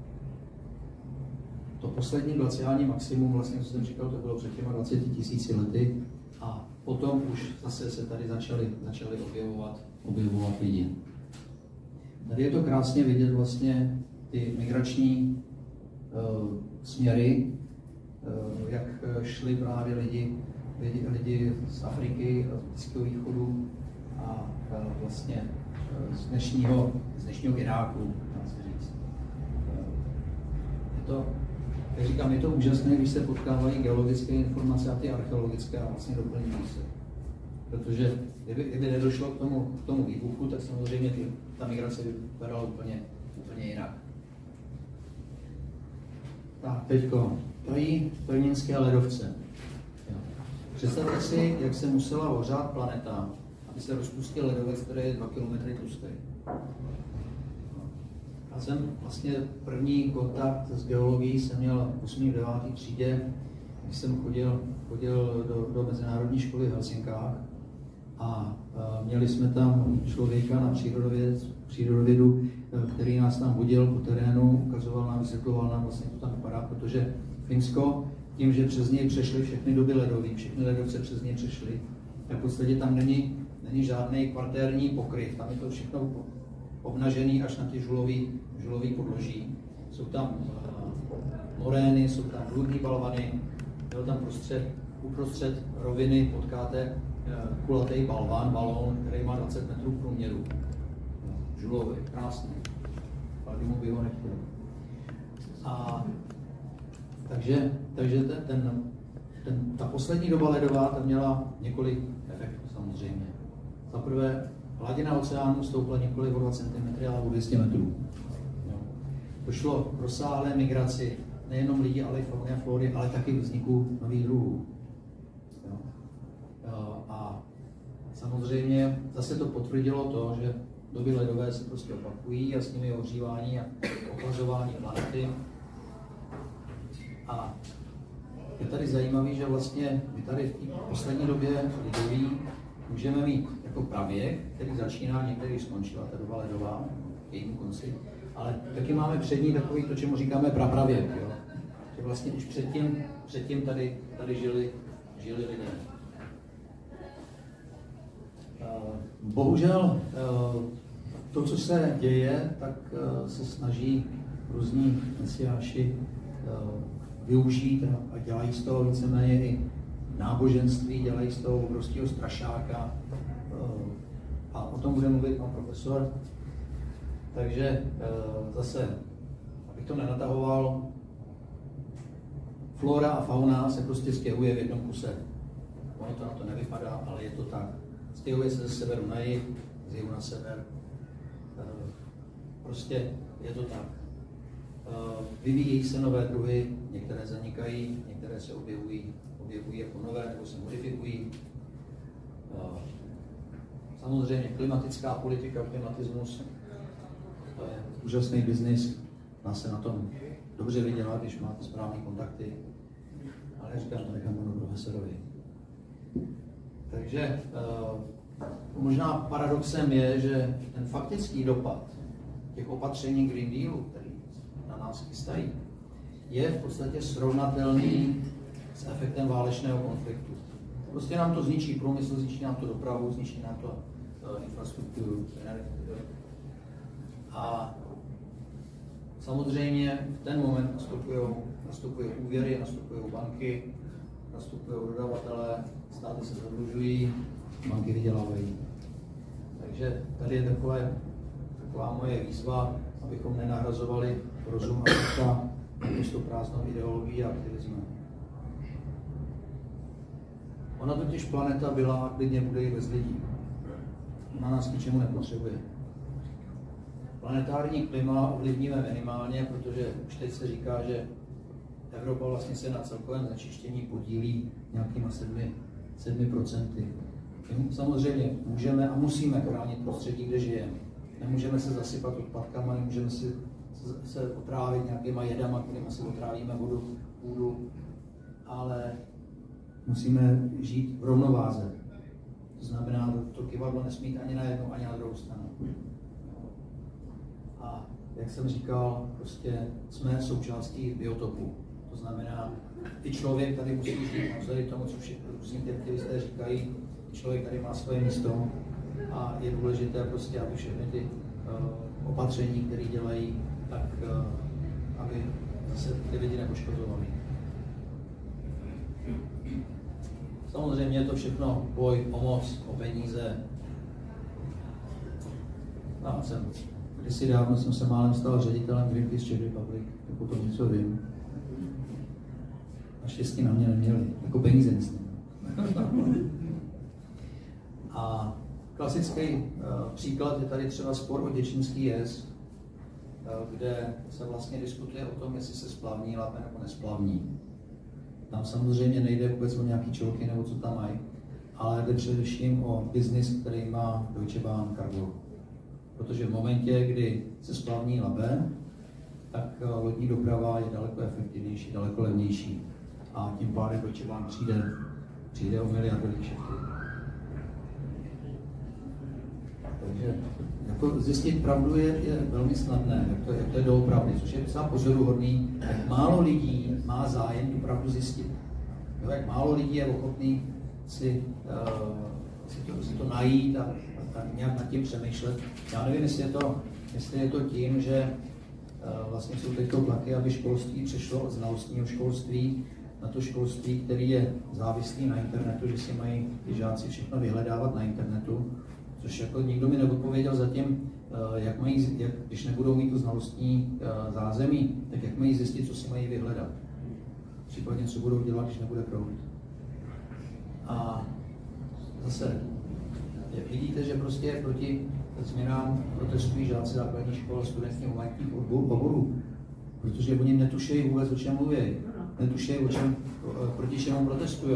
to poslední glaciální maximum, vlastně, co jsem říkal, to bylo před těma dvaceti tisíci lety a potom už zase se tady začali, začali objevovat, objevovat lidi. Tady je to krásně vidět vlastně ty migrační uh, směry, uh, jak šli právě lidi, lidi, lidi z Afriky a z Blízkého východu a uh, vlastně uh, z dnešního, z dnešního Iráku, dá se říct. Uh, je to Jak říkám, je to úžasné, když se potkávají geologické informace a ty archeologické a vlastně doplňují se. Protože kdyby, kdyby nedošlo k tomu, k tomu výbuchu, tak samozřejmě ty, ta migrace vypadala úplně, úplně jinak. Tak, teďko, tady pevninské ledovce. Jo. Představte si, jak se musela ohřát planeta, aby se rozpustil ledovec, který je dva kilometry tlustý. Já jsem vlastně první kontakt s geologií jsem měl v osmé a deváté třídě, když jsem chodil, chodil do, do mezinárodní školy v Helsinkách. A měli jsme tam člověka na přírodověd, přírodovědu, který nás tam vodil po terénu, ukazoval nám, vysvětloval nám vlastně, to tam vypadá, protože Finsko, tím, že přes něj přešly všechny doby ledové, všechny ledovce přes něj přešly, tak v podstatě tam není, není žádný kvartérní pokryv, tam je to všechno obnažený až na ty žulový, žulový podloží. Jsou tam uh, morény, jsou tam bludní balvany, byl tam prostřed, uprostřed roviny potkáte uh, kulatý balván, balón, který má dvacet metrů v průměru. Žulový, krásný. Valdymu by ho nechtěl. A takže, takže ten, ten, ten, ta poslední doba ledová ta měla několik efektů samozřejmě. Za prvé, hladina oceánu stoupla nikoli o dva centimetry, ale o dvě stě metrů. Jo. Došlo k rozsáhlé migraci nejenom lidí, ale i fauny a flory, ale taky vzniku nových druhů. Jo. A samozřejmě zase to potvrdilo to, že doby ledové se prostě opakují a s nimi ohřívání a ochlazování planety. A je tady zajímavé, že vlastně my tady v té poslední době lidový můžeme mít jako pravěk, který začíná, některý skončila ta doba ledová, k jejímu konci, ale taky máme přední takový to, čemu říkáme prapravěk, jo? Že vlastně už předtím, předtím tady, tady žili, žili lidé. Bohužel to, co se děje, tak se snaží různí mesiáši využít a dělají z toho víceméně i náboženství, dělají z toho obrovského strašáka. A o tom bude mluvit pan profesor. Takže zase, abych to nenatahoval, flora a fauna se prostě stěhuje v jednom kuse. Ono to na to nevypadá, ale je to tak. Stěhuje se ze severu na jih, z jihu na sever. Prostě je to tak. Vyvíjejí se nové druhy, některé zanikají, některé se objevují, objevují jako nové nebo se modifikují. Samozřejmě klimatická politika, klimatismus, to je úžasný biznis, dá se na tom dobře vydělat, když máte správné kontakty, ale říkám to nechám panu profesorovi. Takže možná paradoxem je, že ten faktický dopad těch opatření Green Dealu, který na nás chystají, je v podstatě srovnatelný s efektem válečného konfliktu. Prostě nám to zničí průmysl, zničí nám to dopravu, zničí nám to uh, infrastrukturu, energetiku. A samozřejmě v ten moment nastupují úvěry, nastupují banky, nastupují dodavatelé, státy se zadlužují, banky vydělávají. Takže tady je takové, taková moje výzva, abychom nenahrazovali rozum a ducha naprosto prázdnou ideologii a aktivismem. Ona totiž planeta byla a klidně bude i bez lidí. Ona nás k ničemu nepotřebuje. Planetární klima ovlivníme minimálně, protože už teď se říká, že Evropa vlastně se na celkovém znečištění podílí nějakýma sedmi procenty. Samozřejmě můžeme a musíme chránit prostředí, kde žijeme. Nemůžeme se zasypat odpadkama, nemůžeme si se otrávit nějakýma jedama, kterými si otrávíme vodu, půdu, ale musíme žít v rovnováze. To znamená, že to kyvadlo nesmí jít ani na jednu, ani na druhou stranu. A jak jsem říkal, prostě jsme součástí biotopu. To znamená, i člověk tady musí žít, navzdory tomu, co všichni různí ty aktivisté říkají, člověk tady má svoje místo a je důležité prostě, aby všechny ty uh, opatření, které dělají, tak uh, aby zase ty lidi nepoškozovali. Samozřejmě je to všechno boj o moc, o peníze. No, jsem, kdysi dávno jsem se málem stal ředitelem Greenpeace Czech Republic, tak o tom něco vím. Naštěstí na mě neměli, jako peníze myslím. A klasický uh, příklad je tady třeba spor o Děčínský jez, uh, kde se vlastně diskutuje o tom, jestli se splavní Labe nebo nesplavní. Tam samozřejmě nejde vůbec o nějaký čolky nebo co tam mají, ale jde především o biznis, který má Deutsche Bahn Cargo. Protože v momentě, kdy se splavní Labe, tak uh, lodní doprava je daleko efektivnější, daleko levnější. A tím pádem Deutsche Bahn přijde, přijde o miliardy kšefty. že jako zjistit pravdu je, je velmi snadné, jak to, jak to je doopravdy, což je docela pozoruhodný, jak málo lidí má zájem tu pravdu zjistit. Jo, jak málo lidí je ochotný si, uh, si, to, si to najít a, a, a nějak nad tím přemýšlet. Já nevím, jestli je to, jestli je to tím, že uh, vlastně jsou teď tlaky, aby školství přešlo od znalostního školství na to školství, který je závislý na internetu, že si mají ty žáci všechno vyhledávat na internetu, což jako nikdo mi neodpověděl zatím, jak mají, jak, když nebudou mít tu znalostní zázemí, tak jak mají zjistit, co si mají vyhledat. Případně, co budou dělat, když nebude proud. A zase, vidíte, že prostě proti změnám protestují žáci základní škol a studentských humanitních oborů, protože oni netušejí vůbec, o čem mluví. Netušejí, o čem, proti čemu protestují.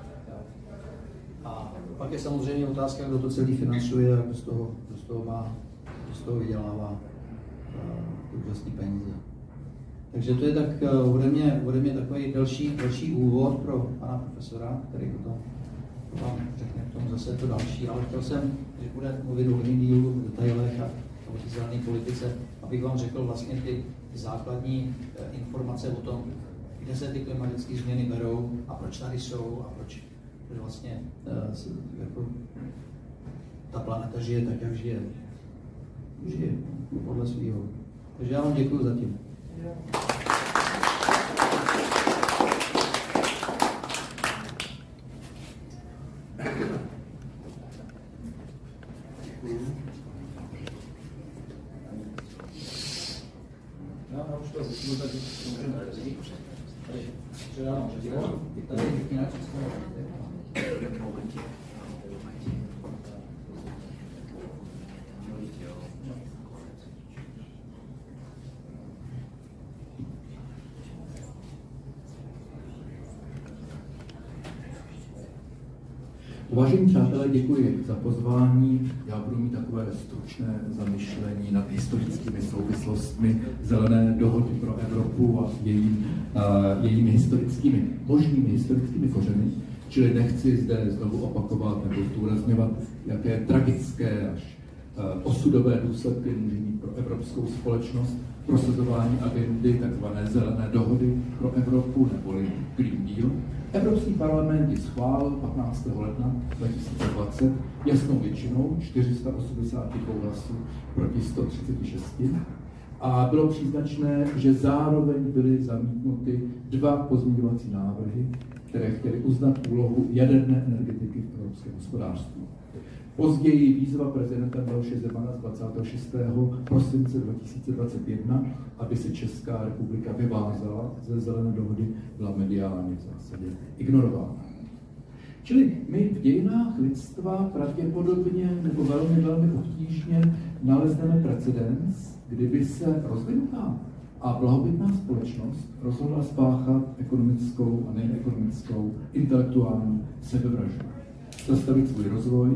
A pak je samozřejmě otázka, kdo to celý financuje a kdo z toho, kdo z toho, má, kdo z toho vydělává ty úžasné peníze. Takže to je tak ode mě, ode mě takový další, další úvod pro pana profesora, který potom vám řekne k tomu zase to další, ale chtěl jsem, že bude mluvit o Green Dealu v detailech a o té zelené politice, abych vám řekl vlastně ty, ty základní informace o tom, kde se ty klimatické změny berou a proč tady jsou a proč vlastně jako, ta planeta žije tak, jak žije. Žije podle svého. Takže já vám děkuji zatím. Já už to začnu, tak můžeme říct. Předávám předívám. Tady je jinak česká.
Vážení přátelé, děkuji za pozvání. Já budu mít takové stručné zamyšlení nad historickými souvislostmi zelené dohody pro Evropu a jejím, uh, jejími historickými, možnými historickými kořeny. Čili nechci zde znovu opakovat nebo zdůrazňovat, jaké tragické až uh, osudové důsledky může mít pro evropskou společnost prosazování agendy tzv. Zelené dohody pro Evropu neboli Green Deal. Evropský parlament ji schválil patnáctého ledna dva tisíce dvacet jasnou většinou čtyři sta osmdesát dva hlasů proti sto třiceti šesti a bylo příznačné, že zároveň byly zamítnuty dva pozměňovací návrhy, které chtěly uznat úlohu jaderné energetiky v evropském hospodářství. Později výzva prezidenta Miloše Zemana z dvacátého šestého prosince dva tisíce dvacet jedna, aby se Česká republika vyvázala ze zelené dohody, byla mediálně v zásadě ignorována. Čili my v dějinách lidstva pravděpodobně nebo velmi, velmi obtížně nalezneme precedens, kdyby se rozvinutá a blahobytná společnost rozhodla spáchat ekonomickou a neekonomickou intelektuální sebevraždu. Zastavit svůj rozvoj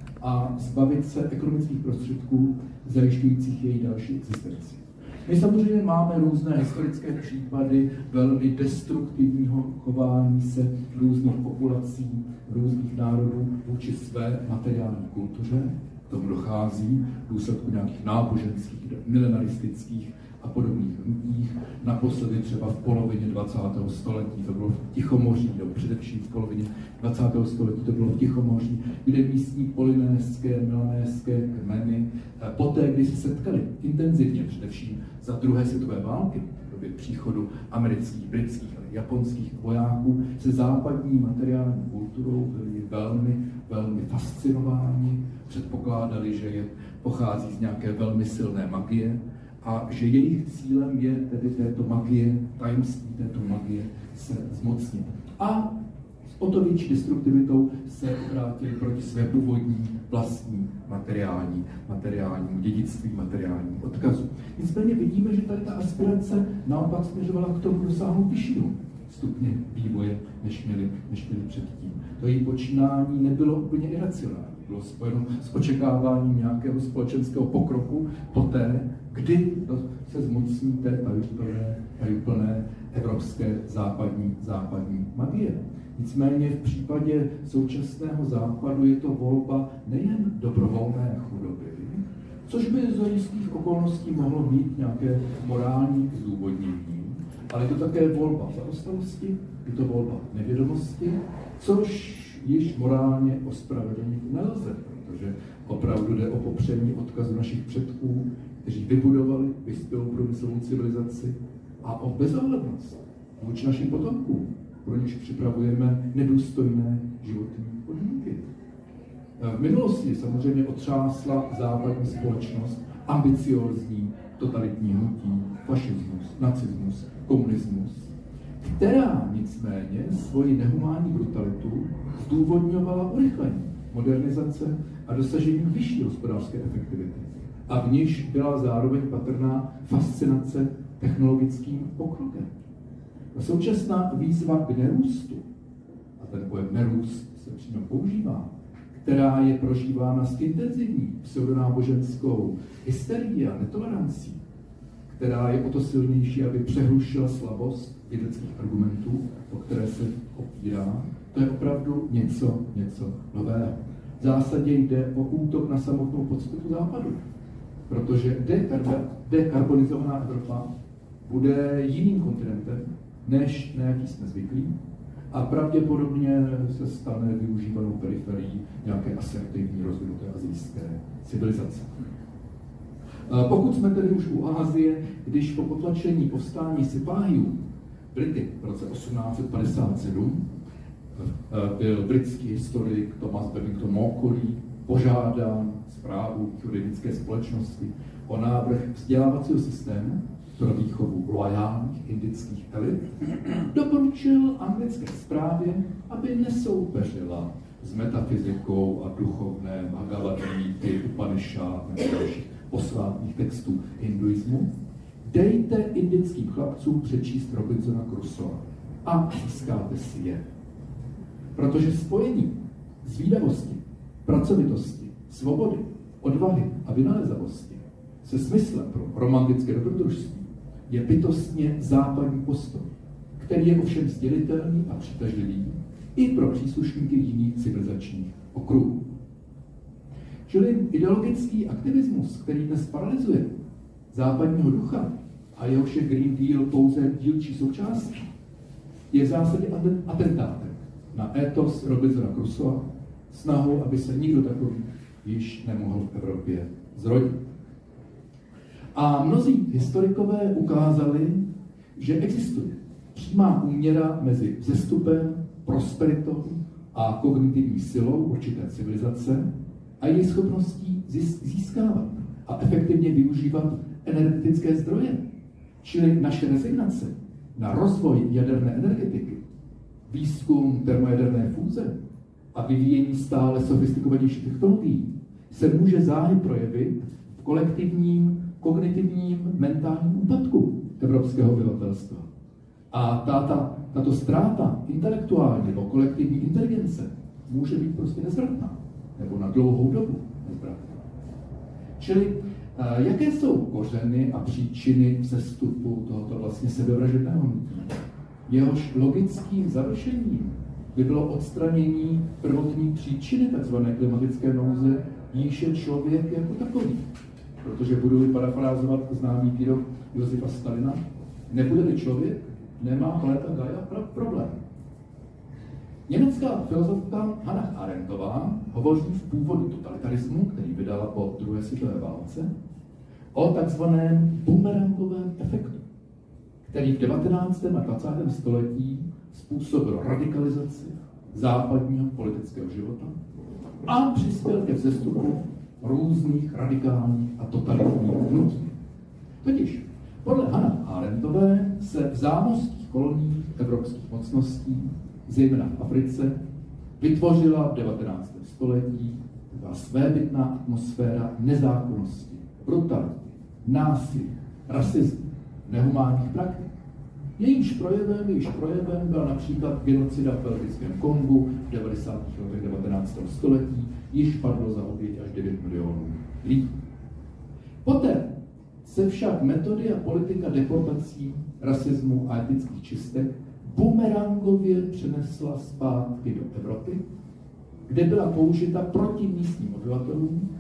a zbavit se ekonomických prostředků zajišťujících její další existenci. My samozřejmě máme různé historické případy velmi destruktivního chování se různých populací, různých národů vůči své materiální kultuře. K tomu dochází v důsledku nějakých náboženských, milenaristických a podobných hnutích. Naposledy třeba v polovině dvacátého století, to bylo v Tichomoří, nebo především v polovině dvacátého století to bylo v Tichomoří, kde místní polynéské, melanéské kmeny poté, kdy se setkali intenzivně, především za druhé světové války, v době příchodu amerických, britských, ale japonských vojáků, se západní materiální kulturou byli velmi, velmi fascinováni, předpokládali, že je pochází z nějaké velmi silné magie, a že jejich cílem je tedy této magie, tajemství této magie se zmocnit. A s o to větší destruktivitou se vrátili proti své původní vlastní materiální, materiálnímu dědictví, materiálnímu odkazu. Nicméně vidíme, že tady ta aspirace naopak směřovala k tomu dosáhnout vyššího stupně vývoje, než měli, než měli předtím. To její počínání nebylo úplně iracionální, bylo spojeno s očekáváním nějakého společenského pokroku poté, kdy se zmocní té tajuplné, tajuplné evropské západní, západní magie. Nicméně v případě současného západu je to volba nejen dobrovolné chudoby, což by za jistých okolností mohlo mít nějaké morální zdůvodnění, ale je to také volba zaostalosti, je to volba nevědomosti, což již morálně ospravedlnit nelze, protože opravdu jde o popření odkazu našich předků, kteří vybudovali vyspělou průmyslovou civilizaci, a o bezohlednost vůči našim potomkům, pro něž připravujeme nedůstojné životní podmínky. V minulosti samozřejmě otřásla západní společnost ambiciózní totalitní hnutí, fašismus, nacismus, komunismus, která nicméně svoji nehumánní brutalitu zdůvodňovala urychlení modernizace a dosažení vyšší hospodářské efektivity, a v níž byla zároveň patrná fascinace technologickým pokrokem. A současná výzva k nerůstu, a ten pojem nerůst se přímo používá, která je prožívána s intenzivní pseudonáboženskou hysterií a netolerancí, která je o to silnější, aby přehlušila slabost vědeckých argumentů, o které se opírá, to je opravdu něco, něco nového. V zásadě jde o útok na samotnou podstatu západu, protože dekarbonizovaná Evropa bude jiným kontinentem, než na jaký jsme zvyklí, a pravděpodobně se stane využívanou periferií nějaké asertivní rozvinuté asijské civilizace. Pokud jsme tedy už u Asie, když po potlačení povstání Sipáhiů Brity v roce osmnáct set padesát sedm byl britský historik Thomas Babington Macaulay požádán správu juridické společnosti o návrh vzdělávacího systému pro výchovu loajálních indických elit, doporučil anglické správě, aby nesoupeřila s metafyzikou a duchovné Bhagavad Gita, Upanishad nebo dalších posvátných textů hinduismu. Dejte indickým chlapcům přečíst Robinsona Crusoe a získáte si je. Protože spojení zvídavosti, pracovitosti, svobody, odvahy a vynalezavosti se smyslem pro romantické dobrodružství je bytostně západní postoj, který je ovšem sdělitelný a přitažlivý i pro příslušníky jiných civilizačních okruhů. Čili ideologický aktivismus, který dnes paralyzuje západního ducha a jehož je Green Deal pouze dílčí součástí, je v zásadě atentátem na étos Robinsona Crusoe, snahou, aby se nikdo takový již nemohl v Evropě zrodit. A mnozí historikové ukázali, že existuje přímá úměra mezi vzestupem, prosperitou a kognitivní silou určité civilizace a její schopností získávat a efektivně využívat energetické zdroje, čili naše rezignace na rozvoj jaderné energetiky, výzkum termojaderné fúze a vyvíjení stále sofistikovanějších technologií se může záhy projevit v kolektivním, kognitivním, mentálním úpadku evropského obyvatelstva. A tato, tato ztráta intelektuální nebo kolektivní inteligence může být prostě nezvratná, nebo na dlouhou dobu nezvratná. Čili jaké jsou kořeny a příčiny vzestupu tohoto vlastně sebevražedného hnutí? Jehož logickým završením by bylo odstranění prvotní příčiny tzv. Klimatické nouze, jíž je člověk jako takový. Protože budu parafrázovat známý výrok Josifa Stalina, nebude-li člověk, nemá planeta Gaia problém. Německá filozofka Hannah Arendtová hovoří v Původu totalitarismu, který vydala po druhé světové válce, o takzvaném bumerangovém efektu, který v devatenáctém a dvacátém století způsobil radikalizaci západního politického života a přispěl ke vzestupu různých radikálních a totalitních hnutí. Totiž podle Hannah Arendtové se v zámořských koloniích evropských mocností, zejména v Africe, vytvořila v devatenáctém století taková svébytná atmosféra nezákonnosti, brutality, násilí, rasismu, nehumánních praktik. Jejímž projevem, jejímž projevem byla například genocida v belgickém Kongu v devadesátých letech devatenáctého století, již padlo za oběť až devět milionů lidí. Poté se však metody a politika deportací, rasismu a etnických čistek bumerangově přenesla zpátky do Evropy, kde byla použita proti místním obyvatelům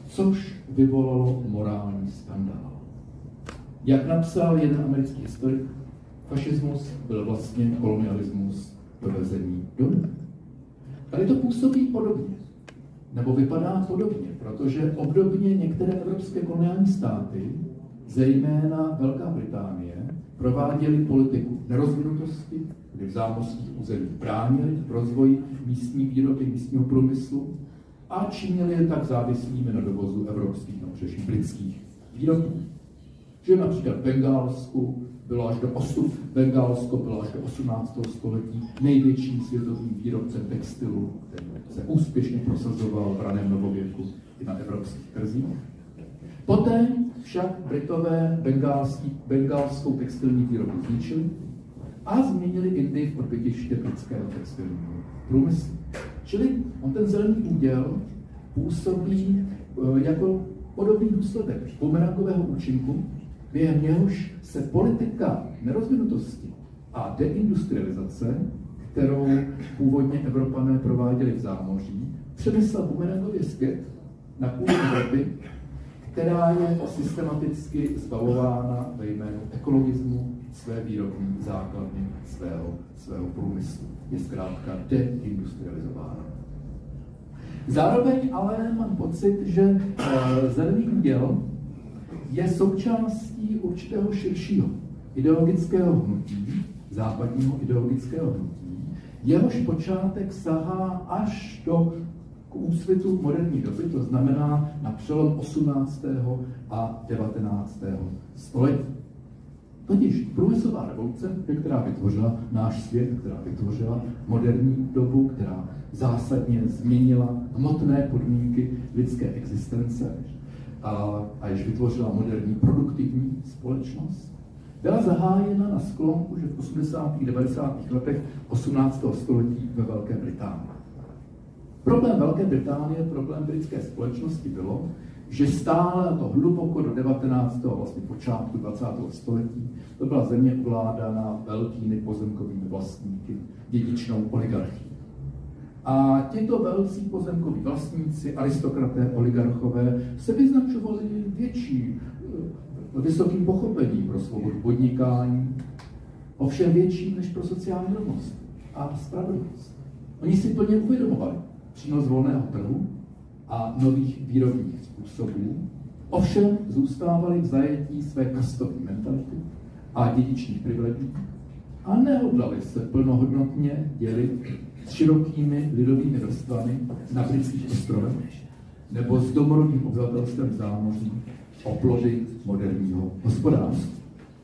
což vyvolalo morální skandál. Jak napsal jeden americký historik, fašismus byl vlastně kolonialismus dovezení domů. Tady to působí podobně, nebo vypadá podobně, protože obdobně některé evropské koloniální státy, zejména Velká Británie, prováděly politiku nerozvinutosti, kdy v zámořských územích bránili rozvoji místní výroby, místního průmyslu a činili je tak závislými na dovozu evropských, nebo především britských výrobků. Že například v Bengálsku bylo až do osm, Bengálsko bylo až do osmnáctého století největším světovým výrobcem textilu, který se úspěšně prosazoval v raném novověku i na evropských trzích. Poté však Britové bengálskou textilní výrobu zničili a změnili Indii v odbytiště britského textilního průmyslu. Čili on ten zelený úděl působí jako podobný důsledek bumerangového účinku, během něhož se politika nerozvinutosti a deindustrializace, kterou původně Evropané prováděli v zámoří, přenesla bumerangově zpět na půdu Evropy, která je systematicky zbavována ve jménu ekologismu své výrobní základny, svého, svého průmyslu. Je zkrátka deindustrializována. Zároveň ale mám pocit, že zelený úděl je součástí určitého širšího ideologického hnutí, západního ideologického hnutí, jehož počátek sahá až do úsvitu moderní doby, to znamená na přelom osmnáctého a devatenáctého století. Totiž průmyslová revoluce, která vytvořila náš svět, která vytvořila moderní dobu, která zásadně změnila hmotné podmínky lidské existence a, a již vytvořila moderní produktivní společnost, byla zahájena na sklonku, že v osmdesátých devadesátých letech osmnáctého století ve Velké Británii. Problém Velké Británie, problém britské společnosti bylo, že stále to hluboko do devatenáctého vlastně počátku dvacátého století, to byla země ovládaná velkými pozemkovými vlastníky, dědičnou oligarchií. A těto velcí pozemkoví vlastníci, aristokraté, oligarchové, se vyznačovali větší, vysokým pochopením pro svobodu podnikání, ovšem větším než pro sociální rovnost a spravedlnost. Oni si plně uvědomovali přínos volného trhu a nových výrobních způsobů, ovšem zůstávali v zajetí své kastovní mentality a dědičných privilegií a nehodlali se plnohodnotně dělit s širokými lidovými vrstvami na britských ostrovech nebo s domorodým obyvatelstvem zámoří o plody moderního hospodářství.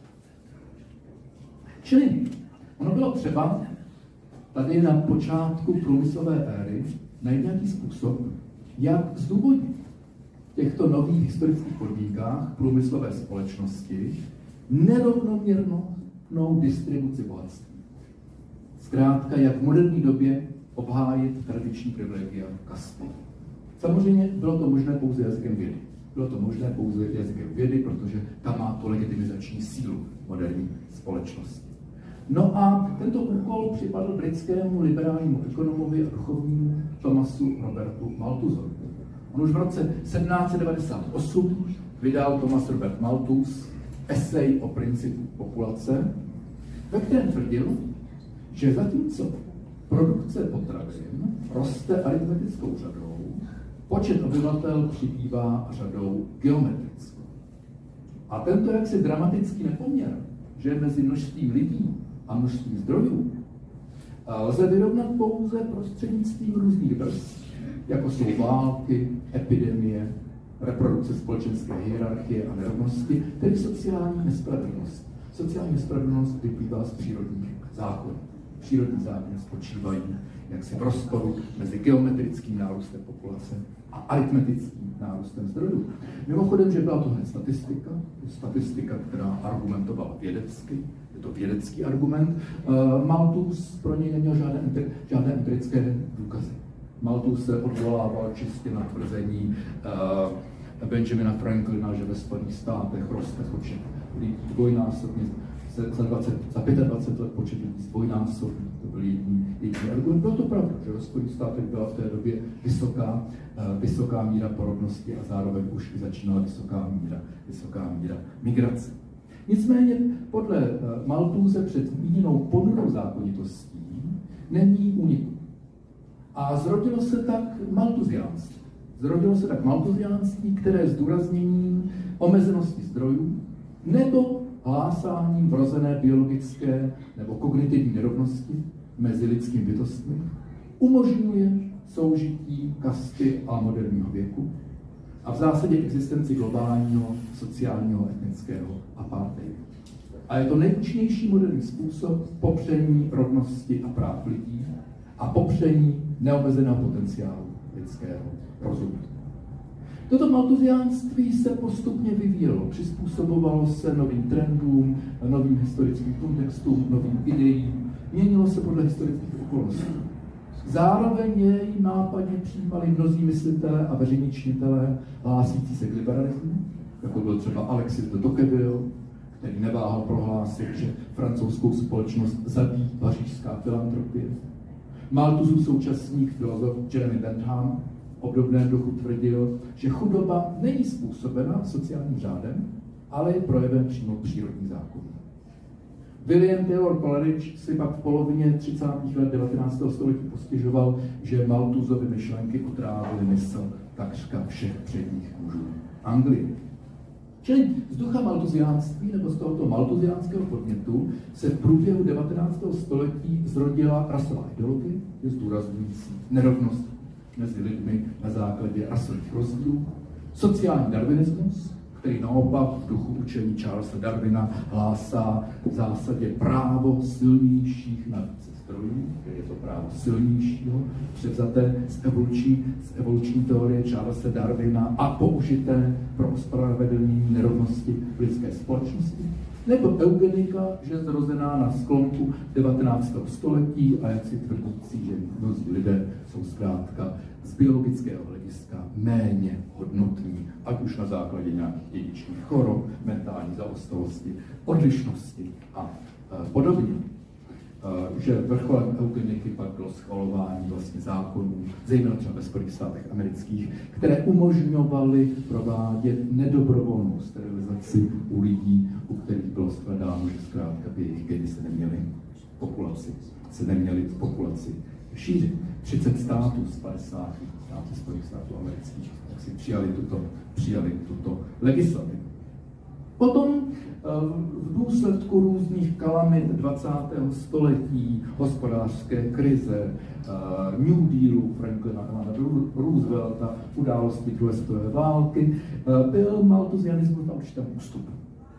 Čili ono bylo třeba tady na počátku průmyslové éry najít nějaký způsob, jak zdůvodnit v těchto nových historických podmínkách průmyslové společnosti nerovnoměrnou distribuci bohatství. Zkrátka, jak v moderní době obhájit tradiční privilegia kasty. Samozřejmě bylo to možné pouze jazykem vědy. Bylo to možné pouze jazykem vědy, protože tam má to legitimizační sílu moderní společnosti. No a tento úkol připadl britskému liberálnímu ekonomovi a duchovnímu Thomasu Robertu Malthusovi. On už v roce sedmnáct set devadesát osm vydal Thomas Robert Malthus esej o principu populace, ve kterém tvrdil, že zatímco produkce potravin roste aritmetickou řadou, počet obyvatel přibývá řadou geometrickou. A tento jaksi dramatický nepoměr, že mezi množstvím lidí a množstvím zdrojů, lze vyrovnat pouze prostřednictvím různých vrstv, jako jsou války, epidemie, reprodukce společenské hierarchie a nerovnosti, tedy sociální nespravedlnost. Sociální nespravedlnost vyplývá z přírodních zákonů. Přírodní zákony spočívají jaksi v rozporu mezi geometrickým nárůstem populace a aritmetickým nárůstem zdrojů. Mimochodem, že byla tohle statistika, statistika, která argumentovala vědecky, je to vědecký argument. Malthus pro něj neměl žádné, žádné empirické důkazy. Malthus se odvolával čistě na tvrzení uh, Benjamina Franklina, že ve Spojených státech roste počet lidí dvojnásobně, za, dvacet, za dvacet pět let počet lidí dvojnásobný. To byl jediný, jediný argument. Bylo to pravda, že ve Spojených státech byla v té době vysoká, vysoká míra porodnosti a zároveň už začínala vysoká míra, vysoká míra migrace. Nicméně podle Malthuse před zmíněnou ponurou zákonitostí není úniku. A zrodilo se tak malthusiánství. Zrodilo se tak malthusiánství, které zdůrazněním omezenosti zdrojů nebo hlásáním vrozené biologické nebo kognitivní nerovnosti mezi lidskými bytostmi umožňuje soužití kasty a moderního věku a v zásadě existenci globálního, sociálního, etnického apartheidu. A je to nejúčinnější moderní způsob popření rovnosti a práv lidí a popření neomezeného potenciálu lidského rozumu. Toto malthusiánství se postupně vyvíjelo, přizpůsobovalo se novým trendům, novým historickým kontextům, novým ideím, měnilo se podle historických okolností. Zároveň jej nápadně přijímali mnozí myslitelé a veřejní činitelé hlásící se k liberalismu, jako byl třeba Alexis de Tocqueville, který neváhal prohlásit, že francouzskou společnost zabíjí pařížská filantropie. Malthusův současník filozof Jeremy Bentham v obdobném duchu tvrdil, že chudoba není způsobena sociálním řádem, ale je projevem přímo přírodních zákonů. William Taylor Coleridge si pak v polovině třicátých let devatenáctého století postěžoval, že Malthusovy myšlenky otrávily mysl takřka všech předních mužů Anglie. Čili z ducha malthusiánství nebo z tohoto malthusiánského podnětu se v průběhu devatenáctého století zrodila rasová ideologie, zdůrazňující nerovnost mezi lidmi na základě rasových rozdílů, sociální darwinismus, který naopak v duchu učení Charlesa Darwina hlásá v zásadě právo silnějších na více zdrojů, je to právo silnějšího, převzaté z evoluční, z evoluční teorie Charlesa Darwina a použité pro ospravedlnění nerovnosti v lidské společnosti, nebo eugenika, že je zrozená na sklonku devatenáctého století a jak si tvrdící, že mnozí lidé jsou zkrátka z biologického hlediska méně hodnotní, ať už na základě nějakých dědičných chorob, mentální zaostalosti, odlišnosti a e, podobně. E, že vrcholem eugeniky pak bylo schvalování vlastně zákonů, zejména třeba ve Spojených státech amerických, které umožňovaly provádět nedobrovolnou sterilizaci u lidí, u kterých bylo shledáno, že zkrátka by jejich geny se neměly populaci, se neměly v populaci šířit. třicet států z padesátých států Spojených států amerických tak si přijali tuto, přijali tuto legislativu. Potom v důsledku různých kalamit dvacátého století, hospodářské krize, New Dealu Franklina Roosevelta, události druhé světové války, byl malthusianismus na určitém ústupu.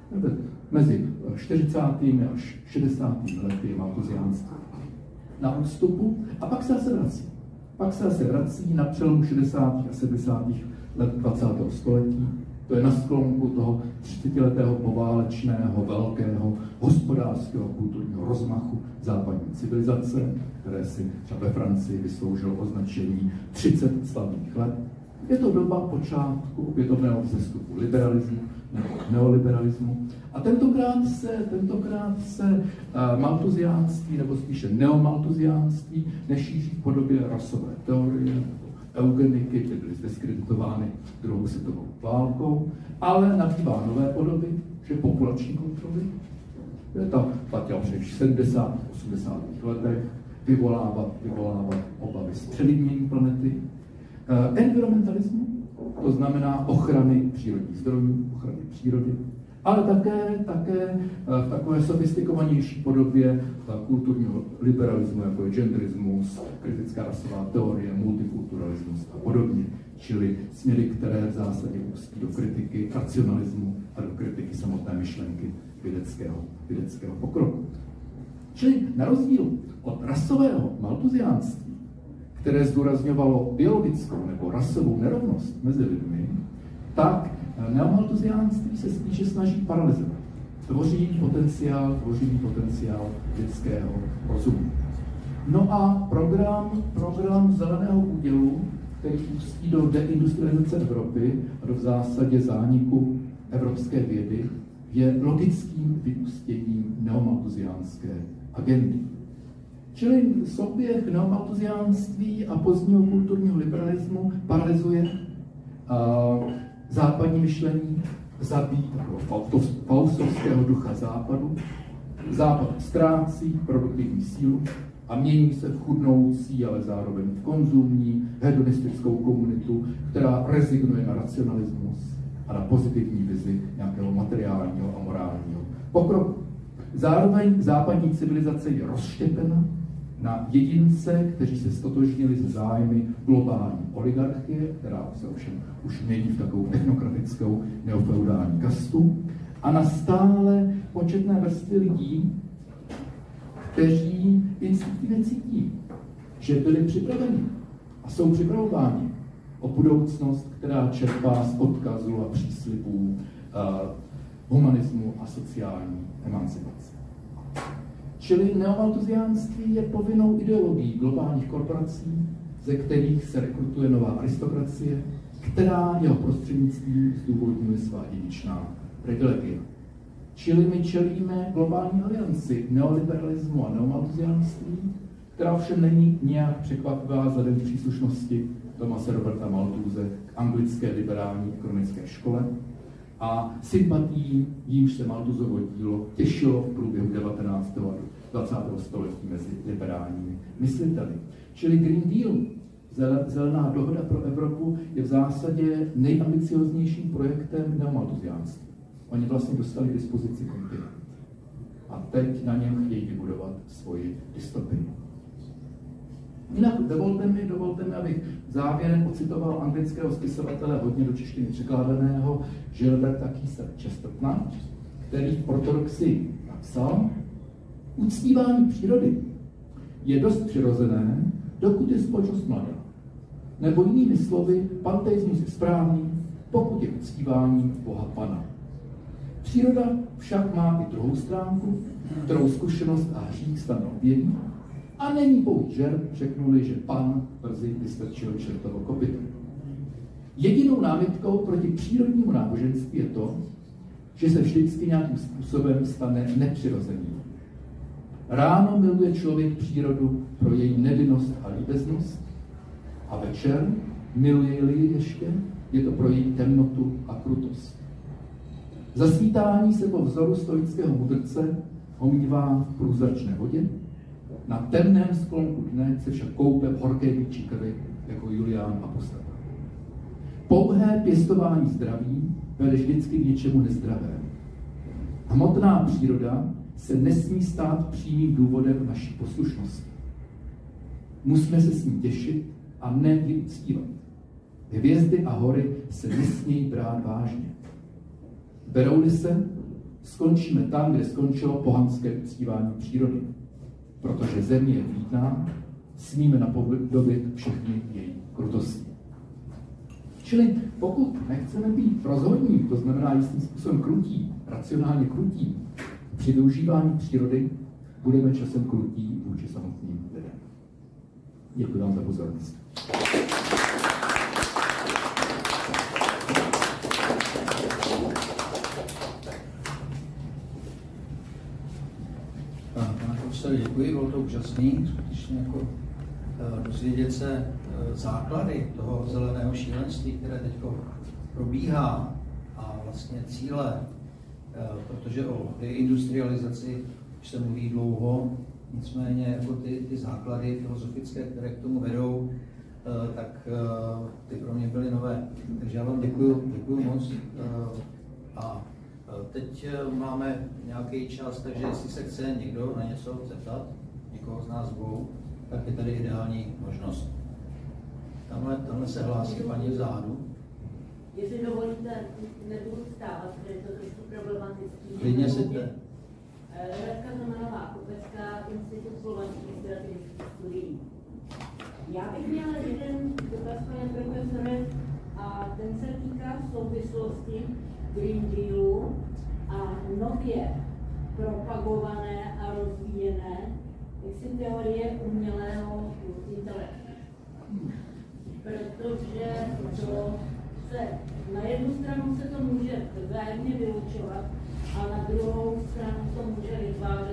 Mezi čtyřicátými až šedesátými lety je malthusiánství na ústupu a pak se zase vrací. Pak se zase vrací na přelomu šedesátých a sedmdesátých let dvacátého století. To je na sklonku toho třicetiletého poválečného, velkého hospodářského kulturního rozmachu západní civilizace, které si třeba ve Francii vysloužilo označení třicet slavných let. Je to doba počátku opětovného vzestupu liberalismu nebo neoliberalismu. A tentokrát se, tentokrát se uh, malthusiánství, nebo spíše neomalthusiánství, nešíří v podobě rasové teorie nebo eugeniky, které byly zdiskreditovány druhou světovou válkou, ale nabývá nové podoby, že populační kontroly. Je to platilo především v sedmdesátých osmdesátých letech, vyvolávat, vyvolávat obavy z přelidnění planety. Uh, environmentalismu, to znamená ochrany přírodních zdrojů, ochrany přírody, ale také, také v takové sofistikovanější podobě kulturního liberalismu, jako je genderismus, kritická rasová teorie, multikulturalismus a podobně. Čili směry, které v zásadě ústí do kritiky racionalismu a do kritiky samotné myšlenky vědeckého, vědeckého pokroku. Čili na rozdíl od rasového malthusiánství, které zdůrazňovalo biologickou nebo rasovou nerovnost mezi lidmi, tak neomalthusiánství se spíše snaží paralyzovat. Tvoří potenciál, tvoří potenciál lidského rozumu. No a program, program zeleného údělu, který ústí do deindustrializace Evropy a do v zásadě zániku evropské vědy, je logickým vyústěním neomalthusiánské agendy. Čili souběh neomalthusiánství a pozdního kulturního liberalismu paralyzuje uh, západní myšlení, zabíjí takového faustovského ducha západu. Západ ztrácí produktivní sílu a mění se v chudnoucí, ale zároveň v konzumní, hedonistickou komunitu, která rezignuje na racionalismus a na pozitivní vizi nějakého materiálního a morálního pokroku. Zároveň západní civilizace je rozštěpena na jedince, kteří se stotožnili se zájmy globální oligarchie, která se ovšem už mění v takovou technokratickou neofeudální kastu, a na stále početné vrstvy lidí, kteří instinktivně cítí, že byli připraveni a jsou připravováni o budoucnost, která čerpá z odkazu a příslibů uh, humanismu a sociální emancipace. Čili neomalthusiánství je povinnou ideologií globálních korporací, ze kterých se rekrutuje nová aristokracie, která jeho prostřednictvím zdůvodňuje svá jedinečná privilegia. Čili my čelíme globální alianci neoliberalismu a neomalthusiánství, která ovšem není nějak překvapivá vzhledem k příslušnosti Thomase Roberta Malthuse k anglické liberální ekonomické škole a sympatí, jímž se Malthusovo dílo těšilo v průběhu devatenáctého a dvacátého století mezi liberálními mysliteli. Čili Green Deal, zelená dohoda pro Evropu, je v zásadě nejambicioznějším projektem neomalthusiánství. Oni vlastně dostali k dispozici kontinent. A teď na něm chtějí vybudovat svoji dystopii. Jinak dovolte mi, dovolte mi, abych závěrem ocitoval anglického spisovatele, hodně do češtiny překládaného, Gilberta Keitha Chestertona, který v Ortodoxii napsal: uctívání přírody je dost přirozené, dokud je společnost mladá. Nebo jinými slovy, panteismus je správný, pokud je uctíváním Boha Pana. Příroda však má i druhou stránku, kterou zkušenost a hřích snadno objeví, a není pouhý žert, řeknuli, že Pan brzy vystrčil čertovo kopyto. Jedinou námitkou proti přírodnímu náboženství je to, že se vždycky nějakým způsobem stane nepřirozeným. Ráno miluje člověk přírodu pro její nevinnost a líbeznost a večer, miluje-li ještě, je to pro její temnotu a krutost. Zasvítání se po vzoru stoického mudrce omývá v průzračné vodě, na temném sklonku dne se však koupe v horké bíčí krvi jako Julián Apoštol. Pouhé pěstování zdraví vede vždycky k něčemu nezdravému. Hmotná příroda se nesmí stát přímým důvodem naší poslušnosti. Musíme se s ní těšit a ne ji uctívat. Hvězdy a hory se nesmějí brát vážně. Berou-li se, skončíme tam, kde skončilo pohanské uctívání přírody. Protože země je vlídná, smíme napodobit všechny její krutosti. Čili pokud nechceme být rozhodní, to znamená jistým způsobem krutí, racionálně krutí, při využívání přírody budeme časem krutí vůči samotným lidem. Děkuji vám za pozornost.
Pane profesore, děkuji, bylo to úžasný, skutečně jako uh, dozvědět se uh, základy toho zeleného šílenství, které teď probíhá, a vlastně cíle, uh, protože o deindustrializaci už se mluví dlouho, nicméně jako ty, ty základy filozofické, které k tomu vedou, uh, tak uh, ty pro mě byly nové. Takže já vám děkuji, děkuji moc. Uh, a teď máme nějaký čas, takže jestli se chce někdo na něco zeptat, někoho z nás dvou, tak je tady ideální možnost. Tamhle, tamhle se hlásí paní vzadu.
Jestli dovolíte, nebudu vstávat, protože je to trošku problematické.
Klidně siďte.
Radka Zemanová, Kopecká, Institut slovanských strategických studií. Já bych měla jeden dotaz, pane profesore, a ten se týká souvislosti Green Dealu a nově propagované a rozvíjené jaksi teorie umělého intelektu. Protože to se, na jednu stranu se to může vzájemně vylučovat, a na druhou stranu to může vytvářet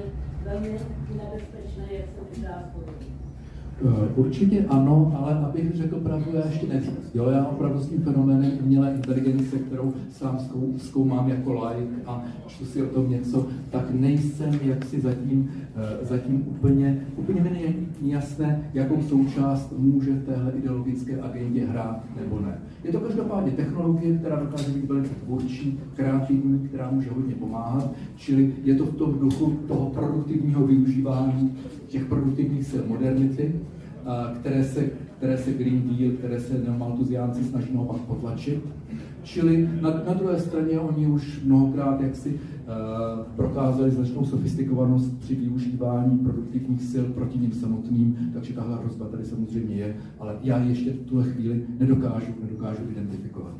velmi nebezpečné, jak se vyzdá spodobí.
Určitě ano, ale abych řekl pravdu, já ještě nevím. Jo, já opravdu s tím fenoménem umělé inteligence, kterou sám zkoumám jako laik a čtu si o tom něco, tak nejsem jaksi zatím, zatím úplně, úplně mi není jasné, jakou součást může v téhle ideologické agendě hrát nebo ne. Je to každopádně technologie, která dokáže být velice tvůrčí, kreativní, která může hodně pomáhat, čili je to v tom duchu toho produktivního využívání těch produktivních sil modernity, které se, které se Green Deal, které se neomaltuziánci snaží naopak potlačit. Čili na, na druhé straně oni už mnohokrát jaksi uh, prokázali značnou sofistikovanost při využívání produktivních sil proti nim samotným, takže tahle hrozba tady samozřejmě je, ale já ještě v tuhle chvíli nedokážu, nedokážu identifikovat.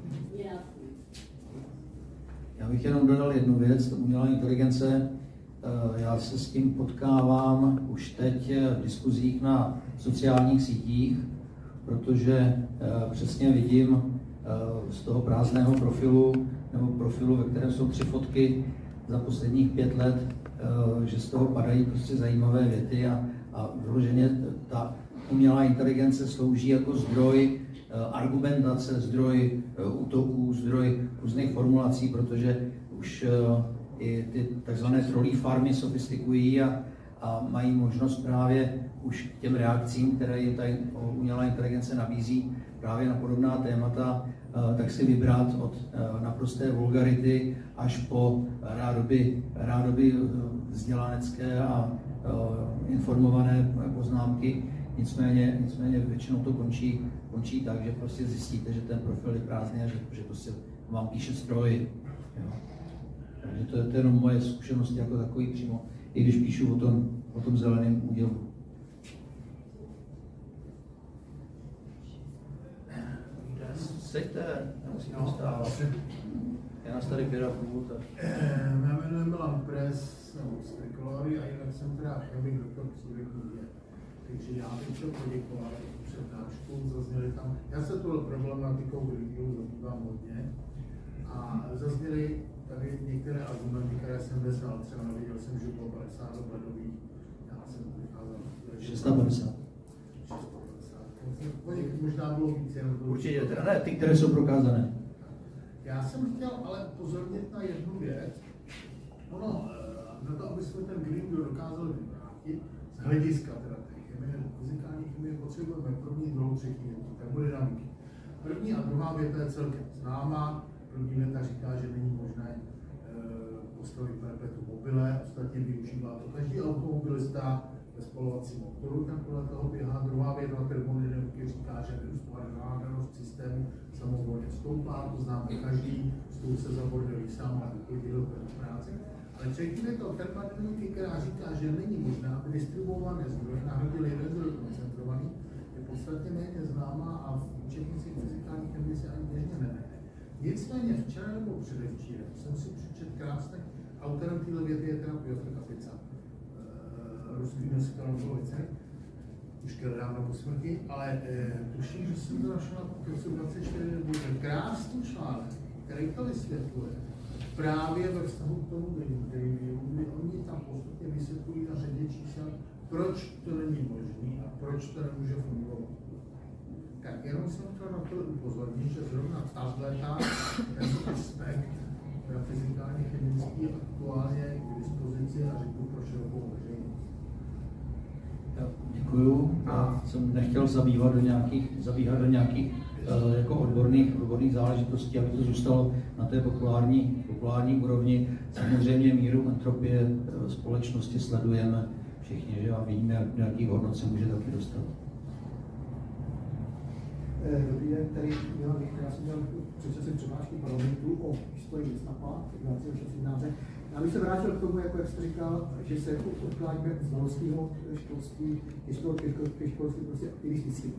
Já bych jenom dodal jednu věc, umělá inteligence. Já se s tím potkávám už teď v diskuzích na sociálních sítích, protože přesně vidím z toho prázdného profilu, nebo profilu, ve kterém jsou tři fotky za posledních pět let, že z toho padají prostě zajímavé věty a, a vyloženě ta umělá inteligence slouží jako zdroj argumentace, zdroj útoků, zdroj různých formulací, protože už i ty takzvané trollí farmy sofistikují a, a mají možnost právě už k těm reakcím, které jim tady umělá inteligence nabízí právě na podobná témata, tak si vybrat od naprosté vulgarity až po rádoby, rádoby vzdělanecké a informované poznámky. Nicméně, nicméně většinou to končí, končí tak, že prostě zjistíte, že ten profil je prázdný a že, že prostě vám píše stroj. Jo. Takže to je, to je jenom moje zkušenosti jako takový přímo, i když píšu o tom, o tom zeleném údělu. Sejte, nemusím no, dostávat. Je nás tady pět a půl, tak...
Mé jméno je Milan Pres, jsem z Trikolóry a jinak jsem teda chemik doktor psychologie. Takže já bych chtěl poděkovat přednášku, zazněli tam, já se tuhle problematikou Green Dealu zabývám hodně a zazněly tady některé argumenty, které jsem neznal, třeba viděl jsem, že bylo padesát ledových, já jsem vycházel
šest set padesát.
Možná bylo víc, jenom to
určitě, teda ne, ty, které jsou prokázané.
Já jsem chtěl ale upozornit na jednu věc. Ono, na to, aby jsme ten Green Deal dokázali vyvrátit, z hlediska teda té chemie, fyzikální chemie, potřebujeme první, druhou, třetí větu, termodynamiky. První a druhá věta je celkem známá. První věta říká, že není možné e, postavit perpetuum mobile, ostatně využívá to každý automobilista ve spalovacím motoru, ten podle toho běhá. Druhá věta termodynamiky říká, že vyrůstová vyváženost systému samovolně stoupá, to známe každý, stůl se zabordelí sám a vyklidil práci. Ale třetí věta termodynamiky, která říká, že není možné, aby distribuované zdroje nahradily jeden zdroj koncentrovaný, je podstatně méně známá a v učebnicích fyzikální chemie se ani běžně nenajde. Nicméně včera nebo předevčírem jsem si přečetl krásně, autorem téhle věty je teda Piotr Kapica, ruský nositelnovice, už dávno po smrti, ale e, tuším, že jsem to našel na roce dvacet čtyři nebo ten krásný článek, který to vysvětluje právě ve vztahu k tomu Green Dealu, kdy oni tam postupně vysvětlují na řadě čísel, proč to není možné a proč to nemůže fungovat. Tak jenom jsem chtěl na to upozornit, že zrovna tahle ten aspekt fyzikálně chemický aktuálně k dispozici a řeknu pro širokou veřejnost.
Děkuju. Já jsem nechtěl zabývat do nějakých, zabíhat do nějakých uh, jako odborných, odborných záležitostí, aby to zůstalo na té populární, populární úrovni. Samozřejmě míru entropie společnosti sledujeme všichni, že a víme, jak nějaký hodnot se může taky dostat.
Dobrý den, tady měla bych, já jsem měl předčasem přednášky parlamentu o historii Gestapa, já bych se vrátil k tomu, jako jak jste říkal, že se odkláníme z znalostního školství ke školství prostě aktivisticky.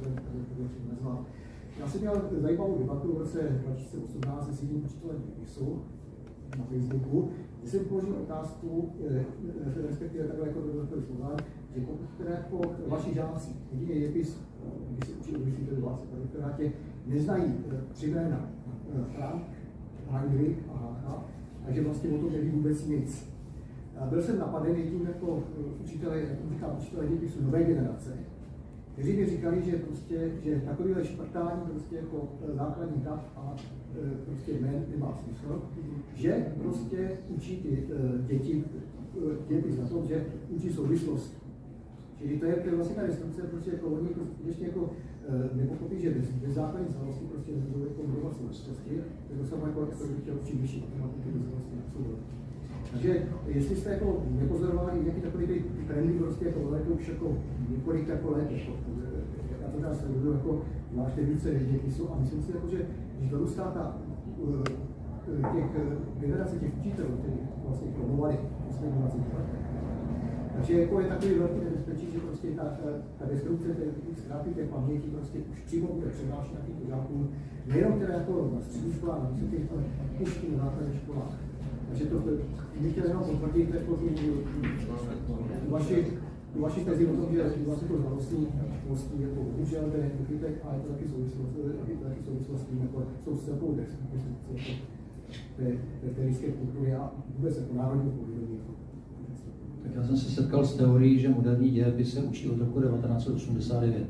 Já jsem měl zajímavou debatu v roce dva tisíce osmnáct se svým učitelem Gisu na Facebooku, kde jsem položil otázku, respektive takhle jako dodatkový slován, že pokud teda jako vaši žáci, jediný jepis, když se učí odlišit do vás, které neznají tři jména, Frank, Heinrich a Hácha, takže vlastně o tom neví vůbec nic. A byl jsem napaden jedním jako učitele, jak říkám, učitele dějepisu nové generace, kteří mi říkali, že prostě, že takovýhle šprtání prostě jako základní dat a prostě jmén nemá smysl, že prostě učí ty děti dějepis na tom, že učí souvislosti. Čili to je, to je vlastně ta destrukce, prostě jako oni skutečně jako nepochopí, že bez, bez základní znalosti prostě nebudou jako budovat souvislosti, tak to samo jako to bych chtěl učit vyšší matematiky bez znalosti absolvovat. Takže jestli jste jako nepozorovali nějaký takový ty trendy prostě jako velké už jako několik jako let, jako, já to teda sleduju jako zvláště více dějepisu a myslím si jako, že když dorůstá ta těch generace těch učitelů, kteří vlastně promovali poslední dvacet let, takže jako je takový velký nebezpečí, že prostě ta, ta, ta destrukce té ztráty té paměti prostě už přímo bude přenášena na těch žákům, nejenom teda jako na středních školách, na vysokých, ale už i na základních školách. Takže to bych chtěl jenom potvrdit jako tu, tu, vaši, tu vaši tezi o tom, že vlastně to znalostní školství jako bohužel jde dokytek a je to taky souvislost, je to taky souvislost s tím, jako jsou s celkou destrukcí té lidské kultury a vůbec jako národní povědomí.
Tak já jsem se setkal s teorií, že moderní dějepis se učí od roku devatenáct set osmdesát devět.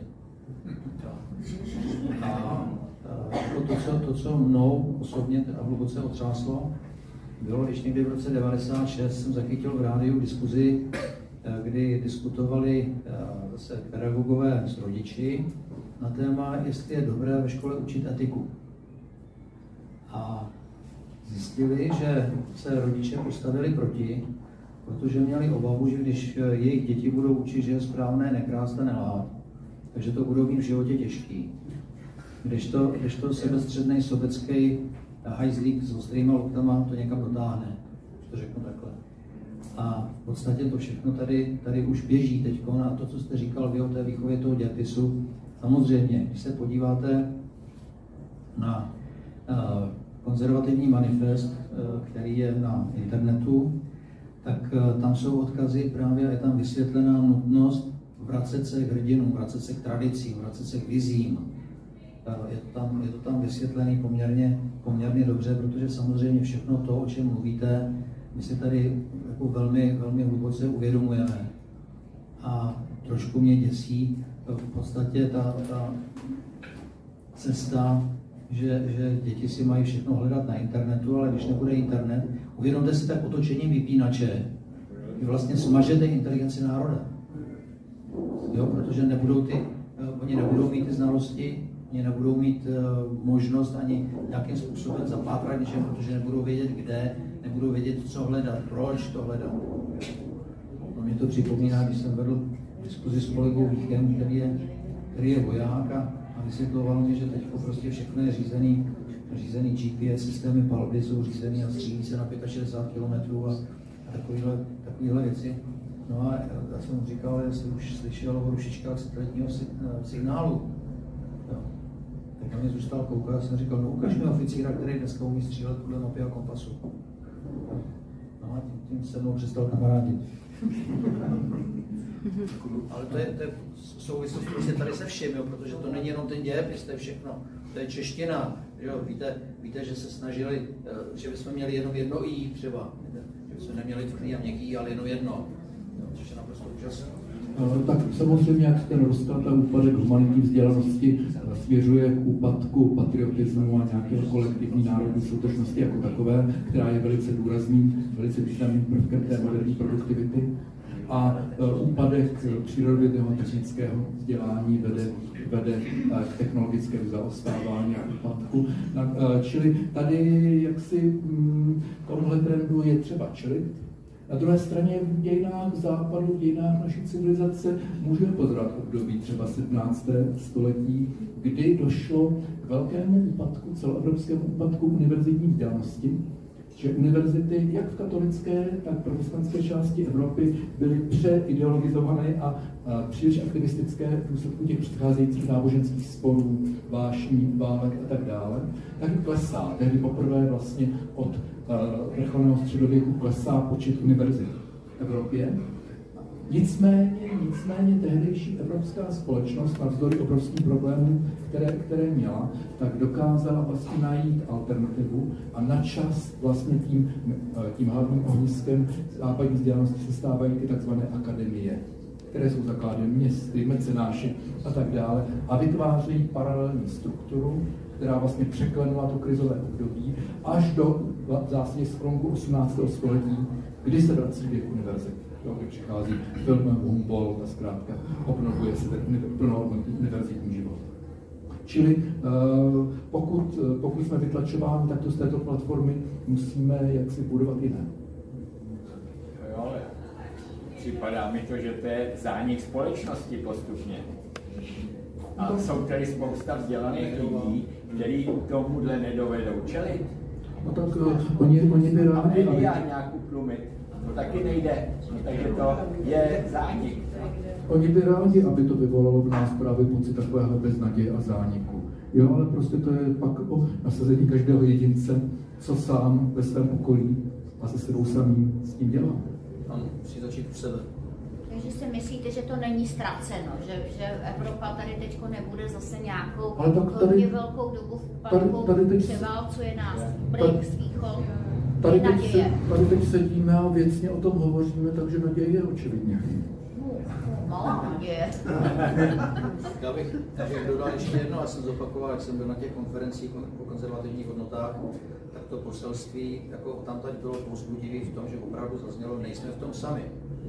A to, to, co, to, co mnou osobně a hluboce otřáslo, bylo, když někdy v roce devadesát šest jsem zachytil v rádiu diskuzi, kdy diskutovali zase pedagogové s rodiči na téma, jestli je dobré ve škole učit etiku. A zjistili, že se rodiče postavili proti, protože měli obavu, že když jejich děti budou učit, že je správné nekrást a nelát, takže to budou mít v životě těžký. Když to, když to sebestřednej sobecký hajzlík s ostrýma loktama to někam dotáhne, když to řeknu takhle. A v podstatě to všechno tady, tady už běží teď. A to, co jste říkal vy o té výchově toho dějepisu, samozřejmě, když se podíváte na uh, konzervativní manifest, uh, který je na internetu, tak uh, tam jsou odkazy právě, je tam vysvětlená nutnost vracet se k hrdinům, vracet se k tradicím, vracet se k vizím. Je to tam, je to tam vysvětlené poměrně, poměrně dobře, protože samozřejmě všechno to, o čem mluvíte, my si tady jako velmi, velmi hluboce uvědomujeme. A trošku mě děsí v podstatě ta, ta cesta, že, že děti si mají všechno hledat na internetu, ale když nebude internet, uvědomte si tak otočením vypínače, vy vlastně smažete inteligenci národa. Jo, protože nebudou ty, oni nebudou mít ty znalosti, oni nebudou mít uh, možnost ani nějakým způsobem zapátrat něčem, protože nebudou vědět kde, nebudou vědět, co hledat, proč to hledat. No, mě to připomíná, když jsem vedl diskuzi s kolegou Víchem, který je, který je voják a, a vysvětloval mi, že teď prostě všechno je řízený, řízený G P S, systémy palby jsou řízený a střílí se na šedesát pět kilometrů a, a takovýhle, takovýhle věci. No a já jsem mu říkal, že jsem už slyšel o rušičkách satelitního signálu. Jo. Tak na mě zůstal koukat a jsem říkal, no ukaž mi oficíra, který dneska umí střílet podle mapy a kompasu. No a tím, tím se mnou přestal kamarádit. Ale to je, to je souvislost prostě tady se všem, jo, protože to není jenom ten dějepis, to je všechno. To je čeština, jo. Víte, víte, že se snažili, že bychom měli jenom jedno i třeba, že bychom neměli tvrdý a měkký, ale jenom jedno. Což je naprosto úžasné.
Tak samozřejmě, jak ten rozklad a úpadek humanitní vzdělanosti směřuje k úpadku patriotismu a nějakého kolektivní národní soudržnosti jako takové, která je velice důrazným, velice významným prvkem té moderní produktivity. A úpadek přírodovědného technického vzdělání vede, vede k technologickému zaostávání a úpadku. Čili tady jaksi tomuhle trendu je třeba čelit. Na druhé straně v dějinách západu, v dějinách naší civilizace můžeme pozorovat období třeba sedmnáctého století, kdy došlo k velkému úpadku, celoevropskému úpadku univerzitní vzdělanosti, že univerzity jak v katolické, tak v protestantské části Evropy byly preideologizované a, a příliš aktivistické v důsledku těch předcházejících náboženských sporů, vášní, válek a tak dále. Taky klesá, tehdy poprvé vlastně od uh, vrcholného středověku klesá počet univerzit v Evropě. Nicméně, nicméně tehdejší evropská společnost, navzdory obrovským problémům, které, které měla, tak dokázala vlastně najít alternativu a na čas vlastně tím, tím hlavním ohniskem západní vzdělanosti se stávají ty takzvané akademie, které jsou zakládány městy, mecenáši a tak dále a vytvářejí paralelní strukturu, která vlastně překlenula to krizové období až do v zásadě sklonku osmnáctého století, kdy se vrací věk univerzity. Kdy přichází film Humboldt a zkrátka obnovuje se ten plnohodnotný univerzitní život. Čili pokud, pokud jsme vytlačováni takto z této platformy, musíme jaksi budovat jiné.
Jo, ale připadá mi to, že to je zánik společnosti postupně. A jsou tady spousta vzdělaných lidí, kteří tomuhle nedovedou čelit.
No tak oni, oni by rádi...
A nejde nějak utlumit. To taky nejde, takže to je zánik.
Oni by rádi, aby to vyvolalo v nás právě pocit takového beznaděje a zániku. Jo, ale prostě to je pak o nasazení každého jedince, co sám ve svém okolí a se sebou samým s tím dělá.
Ano, musí začít u sebe.
Takže si myslíte, že to není ztraceno, že, že Evropa tady teď nebude zase nějakou hodně velkou dobu v úpadku, převálcuje nás, Brix, východ,
tady teď, se, tady teď sedíme a věcně o tom hovoříme, takže naděje je očividně.
No, malá naděje.
Já bych dodal ještě jedno, já jsem zopakoval, jak jsem byl na těch konferencích o konzervativních hodnotách, tak to poselství jako tam tady bylo povzbudivé v tom, že opravdu zaznělo, nejsme v tom sami.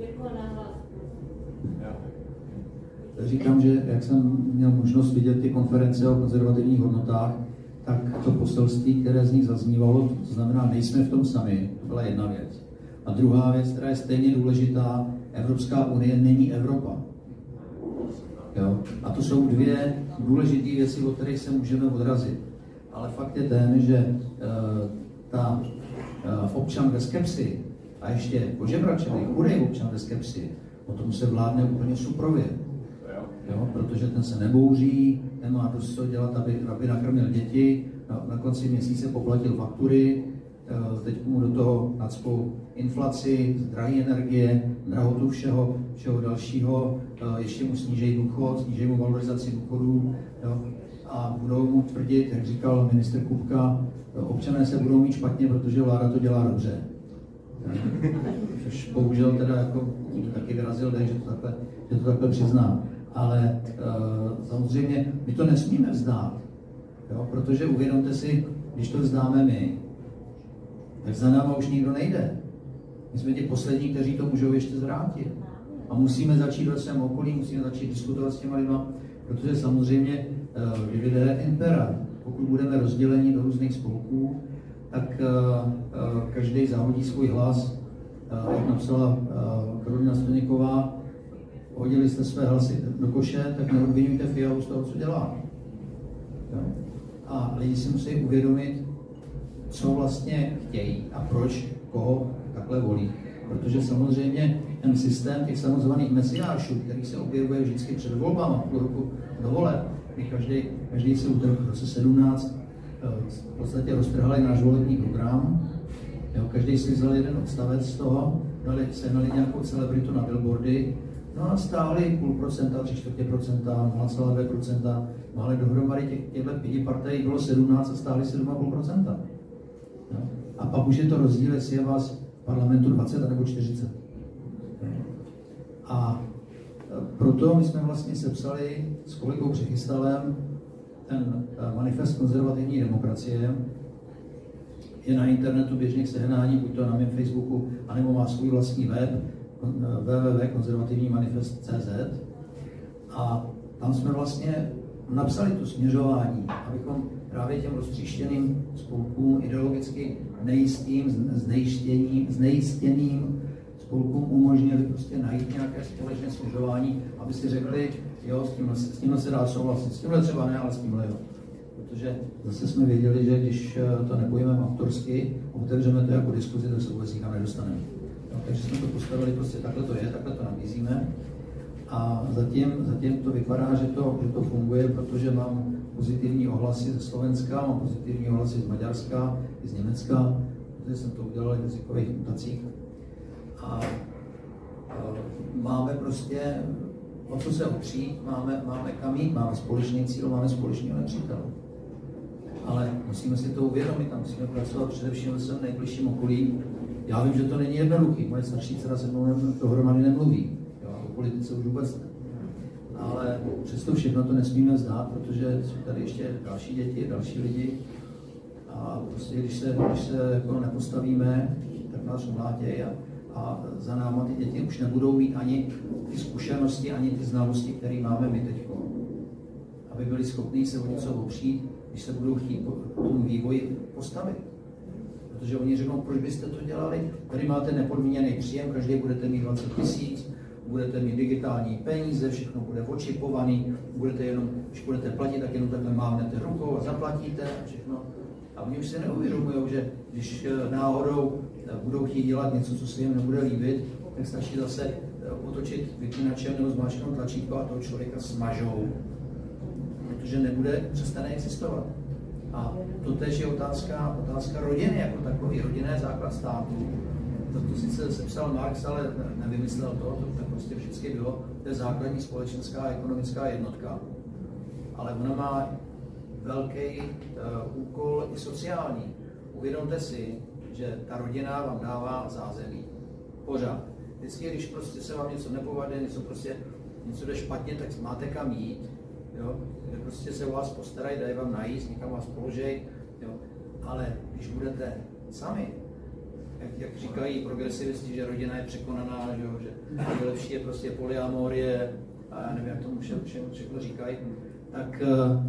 Říkám, že jak jsem měl možnost vidět ty konference o konzervativních hodnotách, tak to poselství, které z nich zaznívalo, to znamená, nejsme v tom sami, to byla jedna věc. A druhá věc, která je stejně důležitá, Evropská unie není Evropa. Jo? A to jsou dvě důležité věci, od kterých se můžeme odrazit. Ale fakt je ten, že e, ta e, občan ve skepsi a ještě požebračený, chudej občan ve skepsi, o tom se vládne úplně suprově. Jo? Protože ten se nebouří, nemá dost co dělat, aby, aby nakrmil děti, na, na konci měsíce poplatil faktury, teď mu do toho nacpou inflaci, drahé energie, drahotu všeho, všeho dalšího, ještě mu snížejí důchod, snížejí mu valorizaci důchodů, jo? A budou mu tvrdit, jak říkal ministr Kupka, občané se budou mít špatně, protože vláda to dělá dobře. Což bohužel teda jako taky vyrazil dech, že to takhle, že to takhle přizná. Ale uh, samozřejmě my to nesmíme vzdát, jo? Protože uvědomte si, když to vzdáme my, tak za náma už nikdo nejde. My jsme ti poslední, kteří to můžou ještě zvrátit. A musíme začít ve svém okolí, musíme začít diskutovat s těma lidma, protože samozřejmě uh, divide impera. Pokud budeme rozděleni do různých spolků, tak uh, uh, každý zahodí svůj hlas, uh, jak napsala uh, Karolina Staněková, hodili jste své hlasy do koše, tak neobvinujte Fialu z toho, co dělá. Jo? A lidi si musí uvědomit, co vlastně chtějí a proč koho takhle volí. Protože samozřejmě ten systém těch samozvaných mesiášů, který se objevuje vždycky před volbama, půl roku do voleb, kdy každý, každý se utrhl v roce sedmnáct, v podstatě roztrhali náš volební program, jo? Každý si vzal jeden odstavec z toho, dali, sehnali nějakou celebritu na billboardy, no a stáli půl procenta, tři čtvrtě procenta, nula celá dvě procenta, no ale dohromady těch, těchto pěti partií bylo sedmnáct a stáli sedm celá pět procenta. No. A pak už je to rozdíl, jestli je vás v parlamentu dvacet nebo čtyřicet. No. A proto my jsme vlastně sepsali s kolegou Přechystalem ten manifest konzervativní demokracie. Je na internetu běžně k sehnání, buď to na mém Facebooku, anebo má svůj vlastní web, w w w tečka konzervativní manifest tečka c z, a tam jsme vlastně napsali to směřování, abychom právě těm roztříštěným spolkům, ideologicky nejistým, znejistěným, znejistěným spolkům umožnili prostě najít nějaké společné směřování, aby si řekli, jo, s tímhle, s tímhle se dá souhlasit, s tímhle třeba ne, ale s tímhle jo. Protože zase jsme věděli, že když to nepojmeme autorsky, otevřeme to jako diskuzi, tak se vůbec nikam nedostaneme. No, takže jsme to postavili, prostě takhle to je, takhle to nabízíme. A zatím, zatím to vypadá, že to, že to funguje, protože mám pozitivní ohlasy ze Slovenska, mám pozitivní ohlasy z Maďarska, i z Německa, protože jsem to udělal v jazykových mutacích. A máme prostě o co se opřít, máme, máme kam jít, máme společný cíl, máme společného nepřítele. Ale musíme si to uvědomit a musíme pracovat především ve svém nejbližším okolí. Já vím, že to není jednoduchý, moje starší dcera se mnou dohromady nemluví, jo, o politice už vůbec ne. Ale přesto všechno to nesmíme vzdát, protože jsou tady ještě další děti, další lidi a prostě když se, když se jako nepostavíme, tak nás umlátějí a, a za náma ty děti už nebudou mít ani ty zkušenosti, ani ty znalosti, které máme my teď. Aby byli schopni se o něco opřít, když se budou chtít tomu vývoji postavit. Protože oni řeknou, proč byste to dělali? Tady máte nepodmíněný příjem, každý budete mít dvacet tisíc, budete mít digitální peníze, všechno bude očipovaný, budete jenom, když budete platit, tak jenom takhle mávnete rukou a zaplatíte a všechno. A oni už se neuvědomují, že když náhodou budou chtít dělat něco, co se jim nebude líbit, tak stačí zase otočit vypínačem nebo zmáčknout tlačítko a toho člověka smažou, protože nebude, přestane existovat. A to tež je otázka, otázka rodiny jako takový, rodinné základ státu. To, to sice sepsal Marx, ale nevymyslel to, to, to prostě vždycky bylo, to je základní společenská a ekonomická jednotka. Ale ona má velký uh, úkol i sociální. Uvědomte si, že ta rodina vám dává zázemí. Pořád. Vždycky, když prostě se vám něco nepovede, něco prostě něco jde špatně, tak máte kam jít. Jo? Prostě se o vás postarají, dají vám najíst, někam vás položej. Jo? Ale když budete sami, jak, jak říkají progresivisti, že rodina je překonaná, že, jo? Že nejlepší je prostě polyamorie, a já nevím, jak tomu všem, všem všechno říkají, tak uh,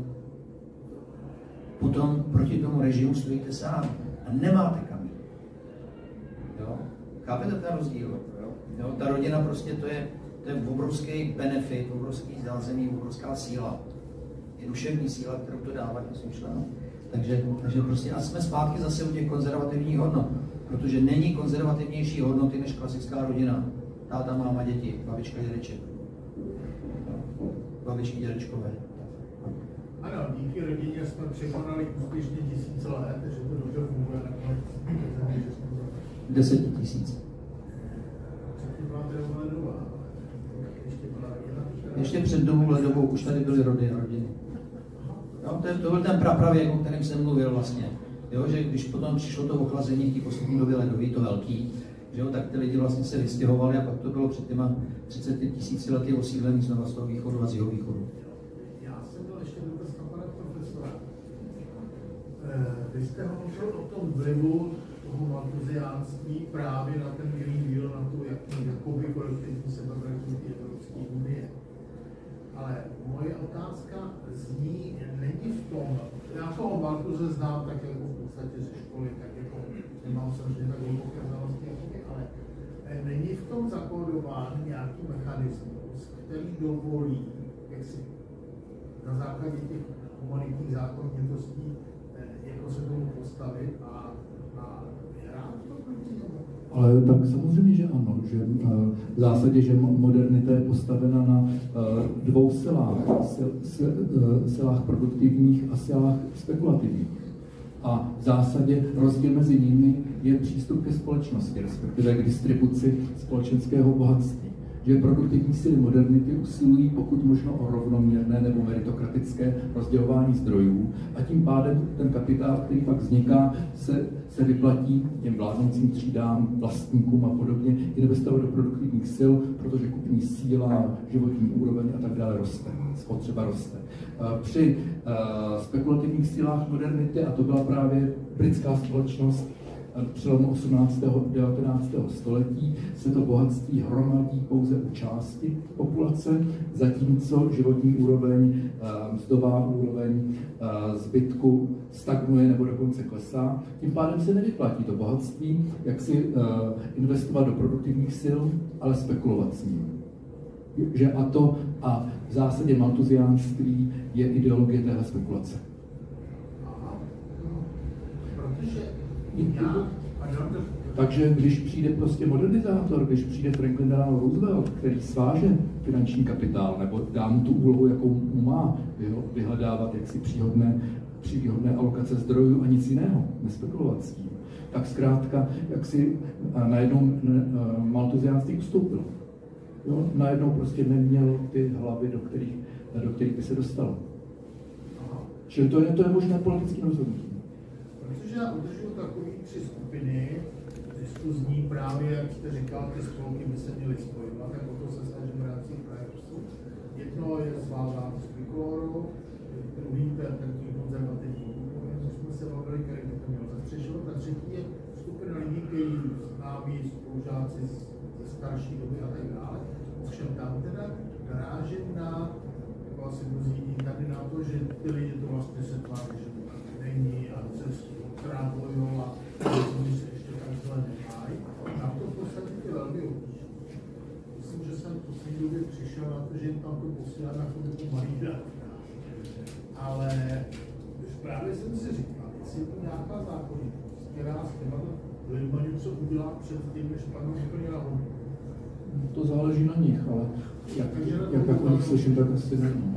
potom proti tomu režimu stojíte sám a nemáte kam jít. Jo? Chápete ten rozdíl? Jo? Jo? Ta rodina prostě to je, to je obrovský benefit, obrovský zázemí, obrovská síla. Je duševní síla, kterou to dává těm svým členům. Takže, takže prostě a jsme zpátky zase u těch konzervativních hodnot, protože není konzervativnější hodnoty než klasická rodina. Táta, máma, děti, babička, dědeček. Babičky, dědečkové.
Ano, díky rodině jsme překonali úspěšně tisíce let, že to dobře funguje nakonec.
Deset tisíc.
Předtím byla teda ledová. Ještě byla rodina.
Ještě před dobou ledovou už tady byly rody a rodiny. Jo, to, je, to byl ten prapravěk, o kterém jsem mluvil vlastně. Jo, že když potom přišlo to ochlazení v té poslední době ledový, to velký, že jo, tak ty lidi vlastně se vystěhovali a pak to bylo před těma třiceti tisíci lety osídlení znova z toho východu a z jeho východu.
Já jsem byl ještě dotaz na pana profesora. Vy jste hovořil o tom vlivu toho maltuziánství právě na ten Green Deal, na tu jakoby kolektivní sebevraždu Evropské unie. Ale moje otázka zní, není v tom, já toho Malthuze znám tak jako v podstatě ze školy, tak jako nemám samozřejmě tak hluboké znalosti, ale není v tom zakódován nějaký mechanismus, který dovolí, jak si na základě těch humanitních zákonitostí, jako se tomu postavit a, a vyhrát to proti tomu?
Ale tak samozřejmě, že ano, že v zásadě, že modernita je postavena na dvou silách, silách produktivních a silách spekulativních. A v zásadě rozdíl mezi nimi je přístup ke společnosti, respektive k distribuci společenského bohatství. Že produktivní síly modernity usilují pokud možno o rovnoměrné nebo meritokratické rozdělování zdrojů a tím pádem ten kapitál, který pak vzniká, se, se vyplatí těm vládnoucím třídám, vlastníkům a podobně, investovat do produktivních sil, protože kupní síla, životní úroveň a tak dále roste, spotřeba roste. Při uh, spekulativních sílách modernity, a to byla právě britská společnost, přelomu osmnáctého a devatenáctého století se to bohatství hromadí pouze u části populace, zatímco životní úroveň, mzdová úroveň zbytku stagnuje nebo dokonce klesá. Tím pádem se nevyplatí to bohatství, jak si investovat do produktivních sil, ale spekulovat s ním. Že a to a v zásadě maltuziánství je ideologie téhle spekulace.
Aha. Protože
Takže když přijde prostě modernizátor, když přijde Franklin Delano Roosevelt, který sváže finanční kapitál, nebo dá mu tu úlohu, jakou mu má, vyhledávat jaksi příhodné, příhodné alokace zdrojů a nic jiného, nespekulovat s tím, tak zkrátka, jak si najednou maltuziánství ustoupilo. Jo? Najednou prostě neměl ty hlavy, do kterých, do kterých by se dostal. Čili to je, to je možné politickým rozhodnutím.
Protože já udržuju takový tři skupiny, diskuzní právě, jak jste říkal, ty spolky by se měly spojovat, tak o to se snažím v rámci projektu. Jedno je svázáno s trikolorou, druhý ten, ten konzervativní, my jsme se bavili, který by to měl zastřešovat, a třetí je skupina lidí, kteří známí spolužáci ze starší doby a tak dále. Ovšem tam teda narážím na, jako asi mnozí tady na to, že ty lidi to vlastně se tváří, že to tak není a se trávují a oni se ještě takhle nechají. Tam to v podstatě je velmi obtížné. Myslím, že jsem v poslední době přišel na to, že jim tam to posílá na to malý dát. Ale právě jsem si říkal, jestli je to nějaká zákonitost, která s těma lidma něco udělá před tím, než padnou úplně na hlavu.
To záleží na nich, ale jak, jak, jak o nich slyším, tak asi nevím.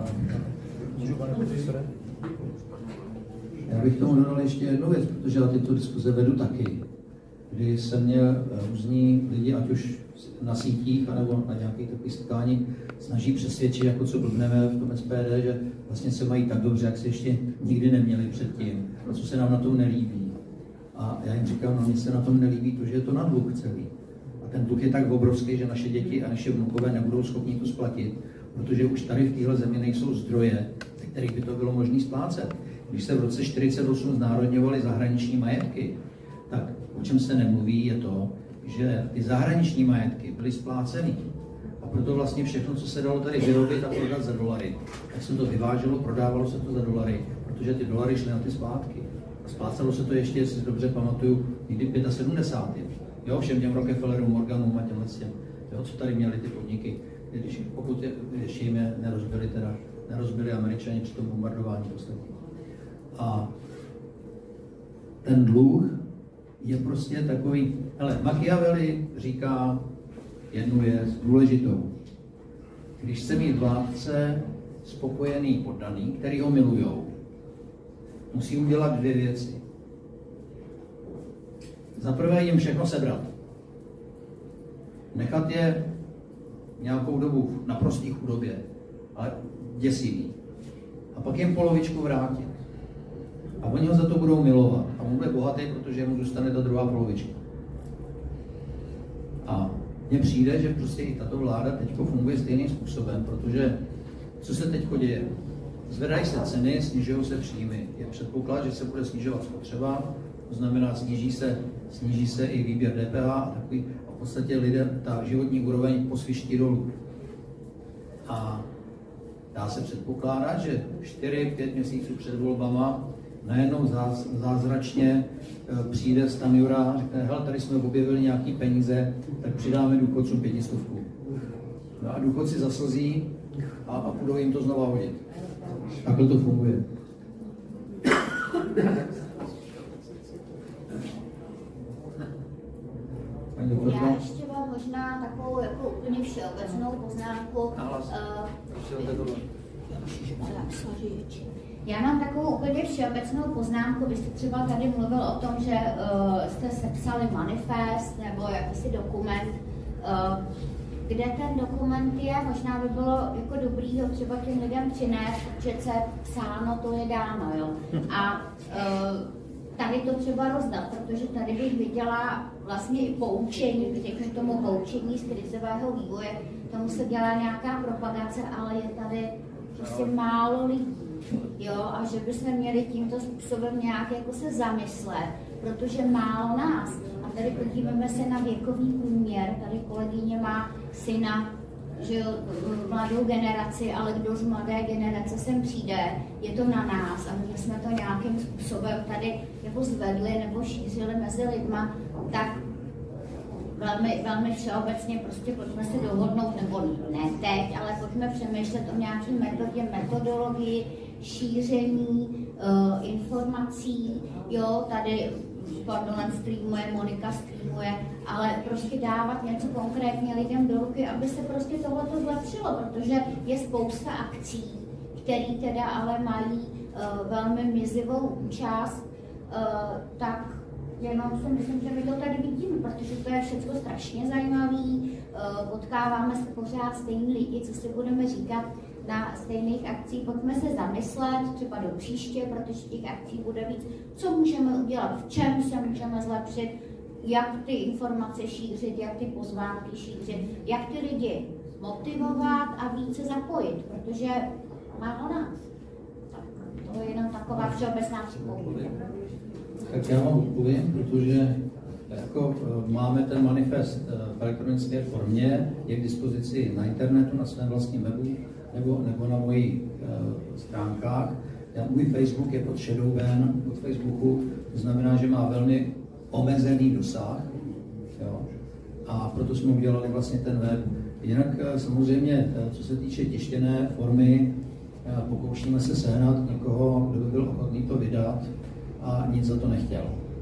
Já bych tomu dodal ještě jednu věc, protože já tyto diskuze vedu taky, kdy se mě různí lidi, ať už na sítích, anebo na nějakých takových setkání, snaží přesvědčit, jako co blbneme v tom S P D, že vlastně se mají tak dobře, jak se ještě nikdy neměli předtím, a co se nám na tom nelíbí. A já jim říkám, no mně se na tom nelíbí to, že je to na dluh celý. A ten dluh je tak obrovský, že naše děti a naše vnukové nebudou schopni to splatit, protože už tady v téhle zemi nejsou zdroje, ze kterých by to bylo možné splácet. Když se v roce čtyřicet osm znárodňovaly zahraniční majetky, tak o čem se nemluví je to, že ty zahraniční majetky byly spláceny. A proto vlastně všechno, co se dalo tady vyrobit a prodat za dolary, tak se to vyváželo, prodávalo se to za dolary, protože ty dolary šly na ty splátky. A splácelo se to ještě, jestli si dobře pamatuju, někdy sedmdesátým pátým Jo, všem těm Rockefellerům, Morganům a těmhle těm, jo, co tady měli ty podniky, když, pokud je, ještě jim je nerozbili, teda, nerozbili Američani při tom bombardování poslední. A ten dluh je prostě takový, hele, Machiavelli říká jednu věc důležitou. Když chce mít vládce spokojený poddaný, který ho milujou, musí udělat dvě věci. Za prvé jim všechno sebrat. Nechat je nějakou dobu v naprostý chudobě, ale děsivý. A pak jim polovičku vrátit. A oni ho za to budou milovat. A on bude bohatý, protože mu zůstane ta druhá polovička. A mně přijde, že prostě i tato vláda teď funguje stejným způsobem, protože co se teď děje? Zvedají se ceny, snižují se příjmy. Je předpoklad, že se bude snižovat spotřeba, to znamená, sníží se, sníží se i výběr D P H a takový, a v podstatě lidé, ta životní úroveň posviští dolů. A dá se předpokládat, že čtyři pět měsíců před volbama najednou záz, zázračně e, přijde Stanjura a řekne, hele, tady jsme objevili nějaký peníze, tak přidáme důchodcům pětistovku. No a důchodci zaslzí a, a půjdou jim to znova hodit. Takhle to funguje.
Já ještě mám možná takovou jako úplně všeobecnou poznámku. Uh, Já mám takovou úplně všeobecnou poznámku. Vy jste třeba tady mluvil o tom, že uh, jste sepsali manifest nebo jakýsi dokument. Uh, kde ten dokument je, možná by bylo jako dobrý ho třeba těm lidem přinést, že co je psáno, to je dáno, jo. A uh, tady to třeba rozdat, protože tady bych viděla vlastně i poučení, řeknu tomu poučení z krizového vývoje, tomu se dělá nějaká propagace, ale je tady prostě málo lidí, jo, a že bychom měli tímto způsobem nějak jako se zamyslet, protože málo nás. A tady podíváme se na věkový průměr, tady kolegyně má syna, že jo, mladou generaci, ale kdo z mladé generace sem přijde, je to na nás a my jsme to nějakým způsobem tady jako zvedli nebo šířili mezi lidma, tak velmi, velmi všeobecně prostě pojďme se dohodnout, nebo ne teď, ale pojďme přemýšlet o nějaké metodě, metodologii, šíření uh, informací, jo, tady Pardon streamuje, Monika streamuje, ale prostě dávat něco konkrétně lidem do ruky, aby se prostě tohleto zlepšilo, protože je spousta akcí, které teda ale mají uh, velmi mizivou účast, uh, tak jenom si myslím, že my to tady vidíme, protože to je všechno strašně zajímavý, potkáváme se pořád stejní lidi, co si budeme říkat na stejných akcích. Pojďme se zamyslet třeba do příště, protože těch akcí bude víc, co můžeme udělat, v čem se můžeme zlepšit, jak ty informace šířit, jak ty pozvánky šířit, jak ty lidi motivovat a více zapojit, protože má o nás. To je jenom taková všeobecná připomínka.
Tak já vám odpovím, protože jako máme ten manifest v elektronické formě, je k dispozici na internetu, na svém vlastním webu nebo, nebo na mojich uh, stránkách. Já, můj Facebook je pod shadow ban od Facebooku, to znamená, že má velmi omezený dosah. Jo. A proto jsme udělali vlastně ten web. Jinak samozřejmě, co se týče tištěné formy, pokoušíme se sehnat někoho, kdo by byl ochotný to vydat a nic za to nechtěl.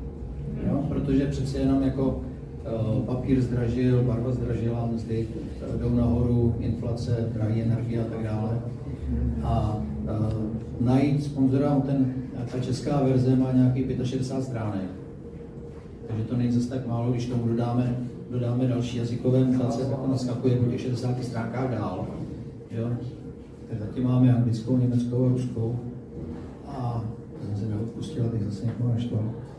Jo? Protože přece jenom jako uh, papír zdražil, barva zdražila, mzdy jdou nahoru, inflace, drahé energie a tak dále. A uh, najít sponzora, ten, ta česká verze má nějakých šedesát pět stránek. Takže to není zase tak málo, když tomu dodáme, dodáme další jazykové mutace, tak to naskakuje po těch šedesáti stránkách dál. Jo? Tak zatím máme anglickou, německou a ruskou. A to jsem se neodpustil, abych zase někoho neštval.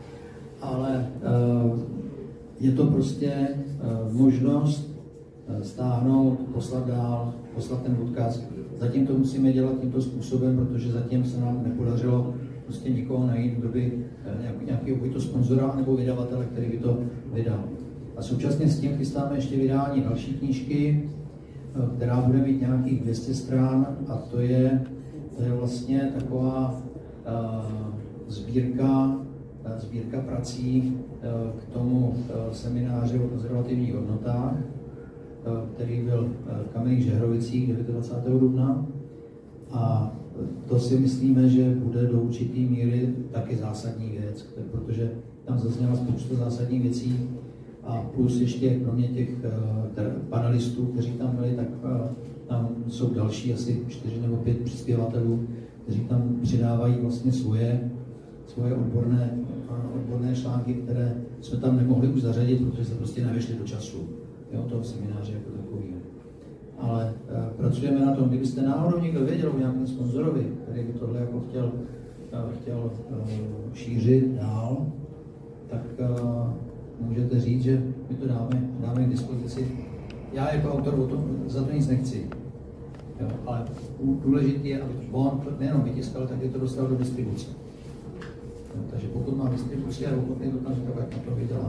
Ale uh, je to prostě uh, možnost uh, stáhnout, poslat dál, poslat ten podcast. Zatím to musíme dělat tímto způsobem, protože zatím se nám nepodařilo prostě nikoho najít, kdo by uh, nějaký, nějakého buď to sponzora nebo vydavatele, který by to vydal. A současně s tím chystáme ještě vydání další knížky, uh, která bude mít nějakých dvě stě strán, a to je, to je vlastně taková uh, sbírka sbírka prací k tomu semináři o konzervativních hodnotách, který byl v Kamenných Žehrovicích dvacátého devátého dubna. A to si myslíme, že bude do určité míry taky zásadní věc, protože tam zazněla spousta zásadních věcí a plus ještě kromě těch panelistů, kteří tam byli, tak tam jsou další asi čtyři nebo pět přispěvatelů, kteří tam přidávají vlastně svoje svoje odborné, odborné články, které jsme tam nemohli už zařadit, protože se prostě nevešli do času, jo, toho semináře jako takového. Ale uh, pracujeme na tom, kdybyste náhodou někdo věděl o nějakém sponzorovi, který by tohle jako chtěl, uh, chtěl uh, šířit dál, tak uh, můžete říct, že my to dáme, dáme k dispozici. Já jako autor o tom, za to nic nechci. Jo, ale důležité je, aby on nejenom vytiskal, tak je to dostal do distribuce. No, takže pokud má distribuci a je ochotný to tam říkat, jak na to vydělá.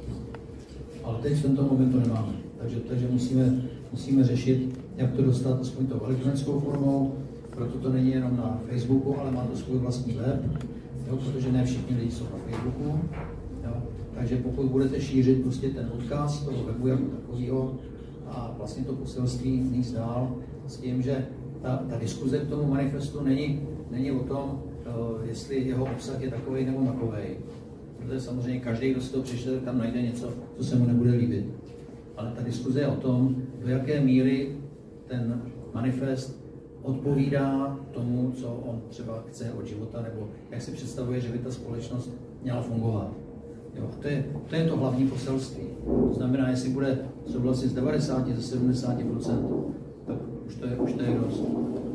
Ale teď v tomto momentu nemáme. Takže, takže musíme, musíme řešit, jak to dostat aspoň tou elektronickou formou. Proto to není jenom na Facebooku, ale má to svůj vlastní web, jo, protože ne všichni lidi jsou na Facebooku. Jo. Takže pokud budete šířit prostě ten odkaz toho webu jako takového a vlastně to poselství níst dál s tím, že ta, ta diskuze k tomu manifestu není, není o tom, Uh, jestli jeho obsah je takovej nebo makovej. Protože samozřejmě každý, kdo si to přečte, tam najde něco, co se mu nebude líbit. Ale ta diskuze je o tom, do jaké míry ten manifest odpovídá tomu, co on třeba chce od života, nebo jak si představuje, že by ta společnost měla fungovat. Jo, a to je, to je to hlavní poselství. To znamená, jestli bude souhlasit z devadesát, ze sedmdesát procent, tak už to je, už to je dost.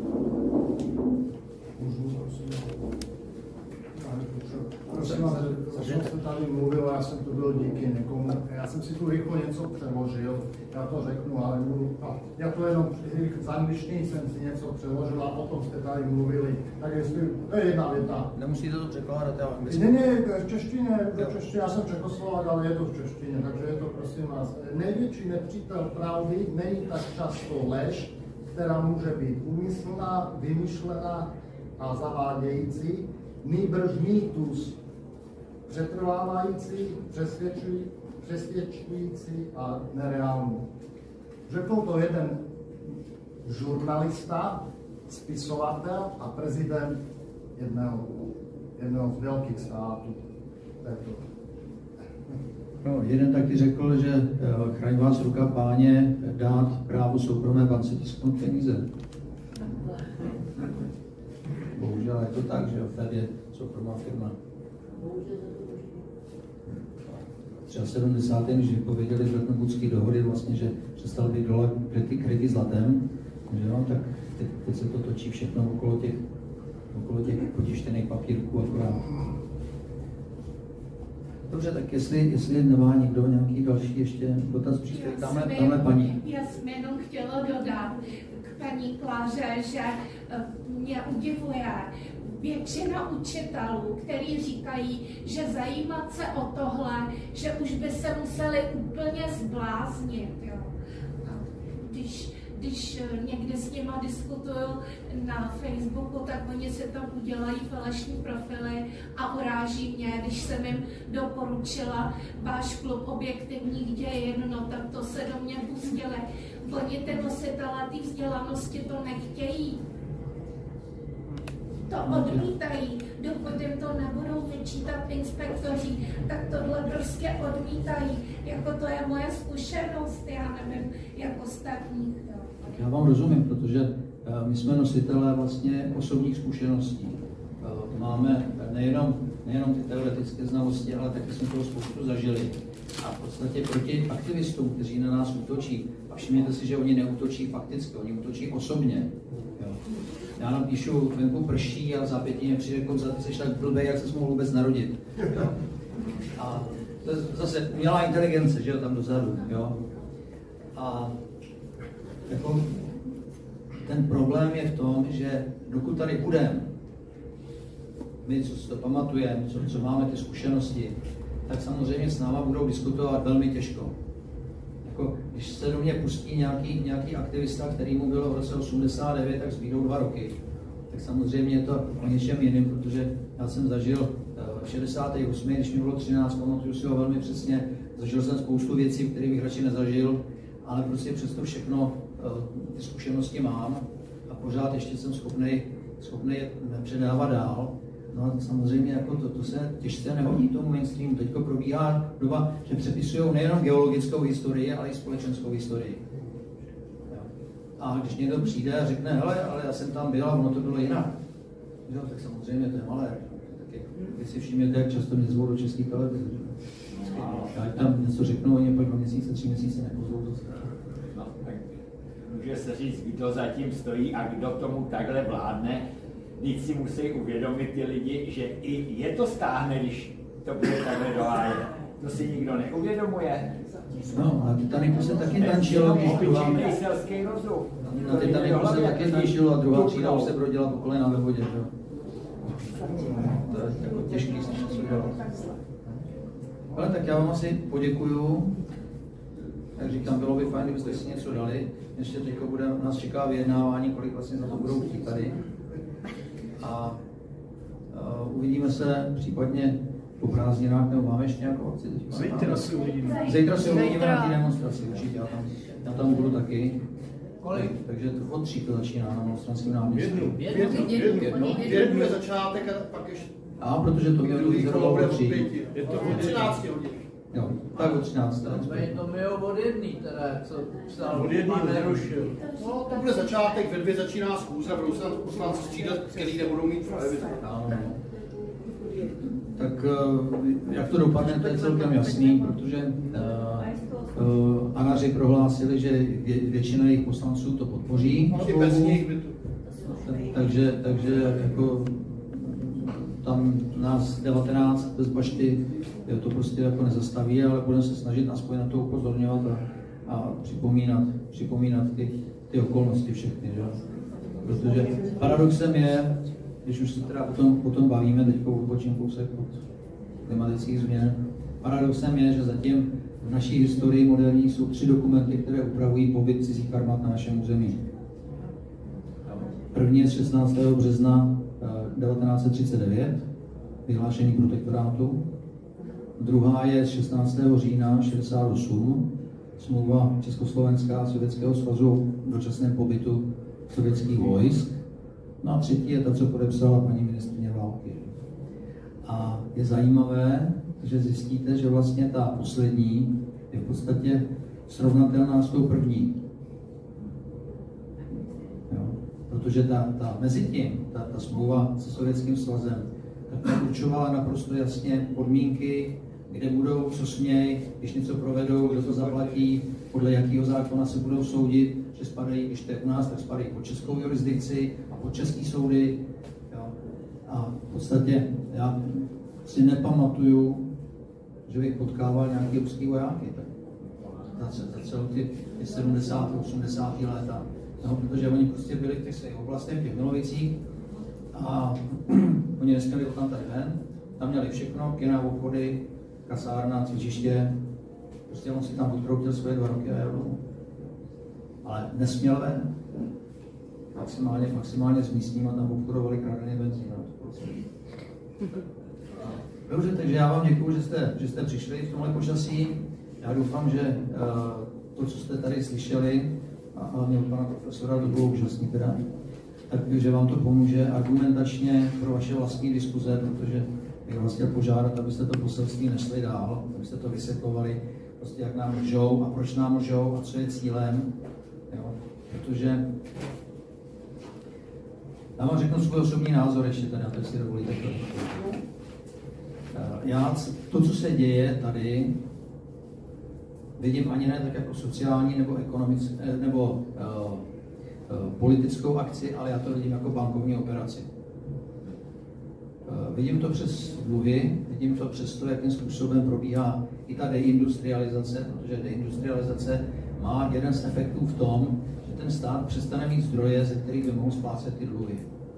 Prosím vás, o čem jste tady mluvil, já jsem tu byl díky někomu, já jsem si tu rychle něco přeložil, já to řeknu, ale mluvu, já to jenom z angličtiny jsem si něco přeložil a o tom jste tady mluvili, tak jestli, to je jedna věta.
Nemusíte to překládat, já anglicky.
Ne, ne, v češtině, v češtině, já jsem Čechoslovák, ale je to v češtině, takže je to prosím vás. Největší nepřítel pravdy není tak často lež, která může být úmyslná, vymyšlená a zavádějící, nýbrž mýtus, přetrvávající, přesvědčující a nereálný. Řekl to jeden žurnalista, spisovatel a prezident jedného, jedného z velkých států.
No, jeden taky řekl, že chraň vás ruka Páně dát právu soukromé bance tisknout peníze. Bohužel je to tak, že Fed je soukromá firma. třeba v sedmdesátém když vypověděli Bretton-Woodské dohody, vlastně, že přestal být dolar krytý, krytý zlatem, že jo, tak teď, teď se to točí všechno okolo těch, okolo těch potištěných papírků akorát. Dobře, tak jestli, jestli nemá někdo nějaký další ještě dotaz, příspěvek, tamhle, tamhle paní.
Já jsem jenom chtěla dodat k paní Kláře, že mě udivuje většina učitelů, kteří říkají, že zajímat se o tohle, že už by se museli úplně zbláznit. Jo. Když, když někdy s nima diskutuju na Facebooku, tak oni si tam udělají falešní profily a uráží mě, když jsem jim doporučila váš klub objektivních dějin, no tak to se do mě pustili. Oni ty nositelé té vzdělanosti to nechtějí. To odmítají, dokud jim to nebudou vyčítat inspektoři, tak tohle prostě odmítají. Jako to je moje zkušenost, já nevím, jak ostatních. Jo.
Já vám rozumím, protože my jsme nositelé vlastně osobních zkušeností. Máme nejenom, nejenom ty teoretické znalosti, ale taky jsme toho spoustu zažili. A v podstatě proti aktivistům, kteří na nás útočí, a všimněte si, že oni neútočí fakticky, oni útočí osobně. Jo. Já napíšu, venku prší a za pěti mě přijde kouzat, ty jsi tak blbej, jak se mohl vůbec narodit. Jo. A to je zase umělá inteligence, že jo, tam dozadu. Jo. A jako, ten problém je v tom, že dokud tady budeme, my, co si to pamatujeme, co, co máme ty zkušenosti, tak samozřejmě s náma budou diskutovat velmi těžko. Jako, když se do mě pustí nějaký, nějaký aktivista, který mu bylo v roce osmdesát devět, tak zbývou dva roky. Tak samozřejmě je to o něčem jiném, protože já jsem zažil v šedesátém osmém když mi bylo třináct, pamatuju si ho velmi přesně, zažil jsem spoustu věcí, které bych radši nezažil, ale prostě přesto všechno ty zkušenosti mám a pořád ještě jsem schopný, schopný je předávat dál. No a samozřejmě jako to, to se těžce nehodí tomu mainstreamu. Teďko probíhá doba, že přepisují nejenom geologickou historii, ale i společenskou historii. A když někdo přijde a řekne, hele, ale já jsem tam byl a ono to bylo jinak, jo, tak samozřejmě to je malér. Taky, když si všimněte, jak často mě zvou do české televize. Já tam něco řeknu, oni pak dva měsíce, tři měsíce nepozvou zase.
No, tak může se říct, kdo zatím stojí a kdo tomu takhle vládne. Teď si musí uvědomit ty lidi, že i je to stáhne, když to bude takhle dohájet. To si nikdo neuvědomuje.
No, na Titaniku se taky tančilo, když druhá...
selský rozum.
Na Titaniku se taky tančilo a druhá třída už se brodila po kolena ve vodě, že jo? To je jako těžký slyšet, co dělat. Ale tak já vám asi poděkuju. Jak říkám, bylo by fajn, kdybyste si něco dali. Ještě teď bude, nás čeká vyjednávání, kolik vlastně za to budou chtít tady. A uh, uvidíme se případně po prázdninách, nebo máme ještě nějakou akci?
Zítra si uvidíme.
Zítra si uvidíme na té demonstraci, určitě, já tam, já tam budu taky.
Kolik?
Takže od tří to začíná na Malostranském náměstí.
Jednu je začátek a pak ještě...
A protože to mělo vyzeralo od tří.
Je to od třinácti hodin.
Jo, tak od třinácti.
To mi ho od jedný, teda, co psal,
od jedný
nerušil.
No, to bude začátek, ve dvě začíná schůze, budou se na to poslanci střídat, který nebudou mít v televizi.
Tak jak to dopadne, to je celkem jasný, protože uh, uh, Anaři prohlásili, že vě, většina jejich poslanců to podpoří.
No, bez nich by to...
Takže, takže jako tam nás devatenáct bez bašty to prostě jako nezastaví, ale budeme se snažit aspoň na to upozorňovat a, a připomínat, připomínat ty, ty okolnosti všechny. Že? Protože paradoxem je, když už se teda o tom, o tom bavíme, teď odbočím kousek od klimatických změn, paradoxem je, že zatím v naší historii moderní jsou tři dokumenty, které upravují pobyt cizích armád na našem území. První je z šestnáctého března devatenáct set třicet devět, vyhlášení protektorátu. Druhá je z šestnáctého října šedesát osm, smlouva Československá a Sovětského svazu o dočasném pobytu sovětských vojsk. No a třetí je ta, co podepsala paní ministryně války. A je zajímavé, že zjistíte, že vlastně ta poslední je v podstatě srovnatelná s tou první. Jo? Protože ta, ta mezi tím, ta, ta smlouva se Sovětským svazem, tak určovala naprosto jasně podmínky, kde budou, co směj, když něco provedou, kdo to zaplatí, podle jakého zákona se budou soudit, že spadají, když to je u nás, tak spadají pod českou jurisdikci a pod český soudy. Jo. A v podstatě já si nepamatuju, že bych potkával nějaké ruský vojáky tak, za, za celou ty, ty sedmdesátá osmdesátá léta. No, protože oni prostě byli v těch svých oblastech, v těch Milovicích a oni nesměli tam tady ven, tam měli všechno, kina, obchody, kasárna, cvičiště, prostě on si tam odkroutil svoje dva roky a jel domů. Ale nesměl ven. Maximálně, maximálně s místníma tam obchodovali kradený benzín. Dobře, takže já vám děkuju, že jste, že jste přišli v tomhle počasí. Já doufám, že uh, to, co jste tady slyšeli, a hlavně od pana profesora, to bylo úžasný teda, takže vám to pomůže argumentačně pro vaše vlastní diskuze, protože bych vás chtěl požádat, abyste to poselství nesli dál, abyste to vysvětlovali, prostě jak nám lžou a proč nám lžou a co je cílem, jo? Protože já vám řeknu svůj osobní názor ještě teda, tak si dovolíte to. Já to, co se děje tady, vidím ani ne tak jako sociální nebo ekonomickou nebo uh, uh, politickou akci, ale já to vidím jako bankovní operaci. Uh, vidím to přes dluhy, vidím to přes to, jakým způsobem probíhá i ta deindustrializace, protože deindustrializace má jeden z efektů v tom, že ten stát přestane mít zdroje, ze kterých by mohl splácet ty dluhy.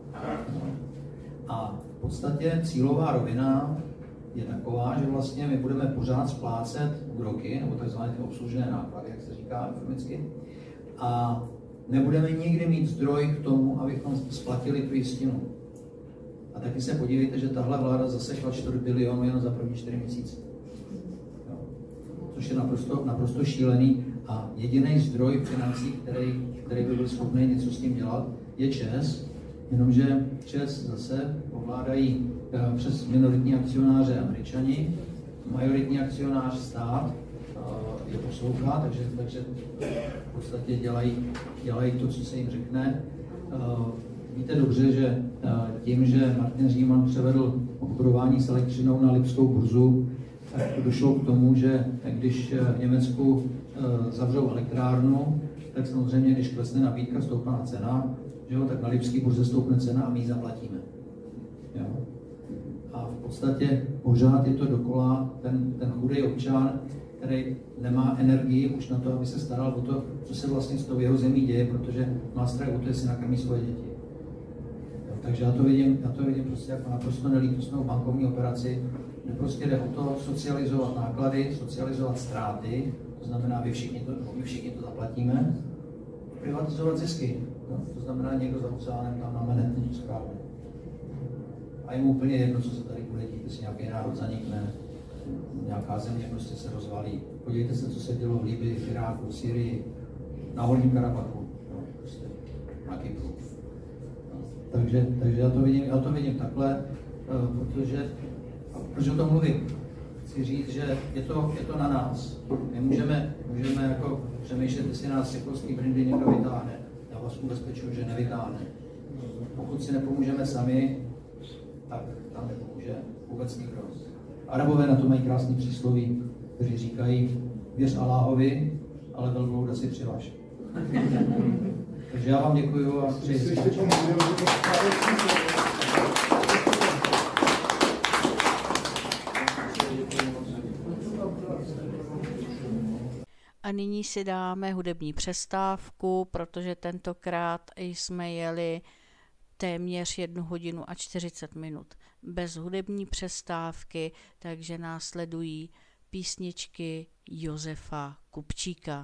A v podstatě cílová rovina je taková, že vlastně my budeme pořád splácet úroky, nebo takzvané ty obslužné náklady, jak se říká eufemicky, a nebudeme nikdy mít zdroj k tomu, abychom splatili tu jistinu. A taky se podívejte, že tahle vláda zasekla čtyři biliony jenom za první čtyři měsíce. Jo. Což je naprosto, naprosto šílený a jediný zdroj financí, který, který by byl schopný něco s tím dělat, je ČEZ, jenomže ČEZ zase ovládají přes minoritní akcionáře Američani, majoritní akcionář stát je poslouchá, takže, takže v podstatě dělají, dělají to, co se jim řekne. Víte dobře, že tím, že Martin Říman převedl obchodování s elektřinou na lipskou burzu, tak došlo k tomu, že když v Německu zavřou elektrárnu, tak samozřejmě, když klesne nabídka, stoupá cena, že jo, tak na lipské burze stoupne cena a my ji zaplatíme. Jo. A v podstatě pořád je to dokola ten, ten chudý občan, který nemá energii už na to, aby se staral o to, co se vlastně s tou jeho zemí děje, protože má strach o to, jestli nakrmí svoje děti. Jo, takže já to vidím, já to vidím prostě jako naprosto nelítostnou bankovní operaci, kde prostě jde o to socializovat náklady, socializovat ztráty, to znamená, vy všichni to, my všichni to zaplatíme, privatizovat zisky, jo, to znamená, někdo za oceánem tam na manetní správně. A je mu úplně jedno, co se tady bude dít, jestli nějaký národ zanikne, nějaká země prostě se rozvalí. Podívejte se, co se dělo v Libii, v Iráku, v Syrii, na Horním Karabachu, no, prostě, na Kypru. No, takže, takže já to vidím, já to vidím takhle, uh, protože, a proč o tom mluvím? Chci říct, že je to, je to na nás. My můžeme, můžeme jako přemýšlet, jestli nás cyklostní brindy někdo vytáhne. Já vás ubezpečuju, že nevytáhne. Pokud si nepomůžeme sami, tak tam nepomůže vůbec nikdo. Arabové na to mají krásný přísloví, kteří říkají, věř Aláhovi, ale velblouda si přivaž. Takže já vám děkuju a přeji si.
A nyní si dáme hudební přestávku, protože tentokrát jsme jeli téměř jednu hodinu a čtyřicet minut bez hudební přestávky, takže následují písničky Josefa Kupčíka.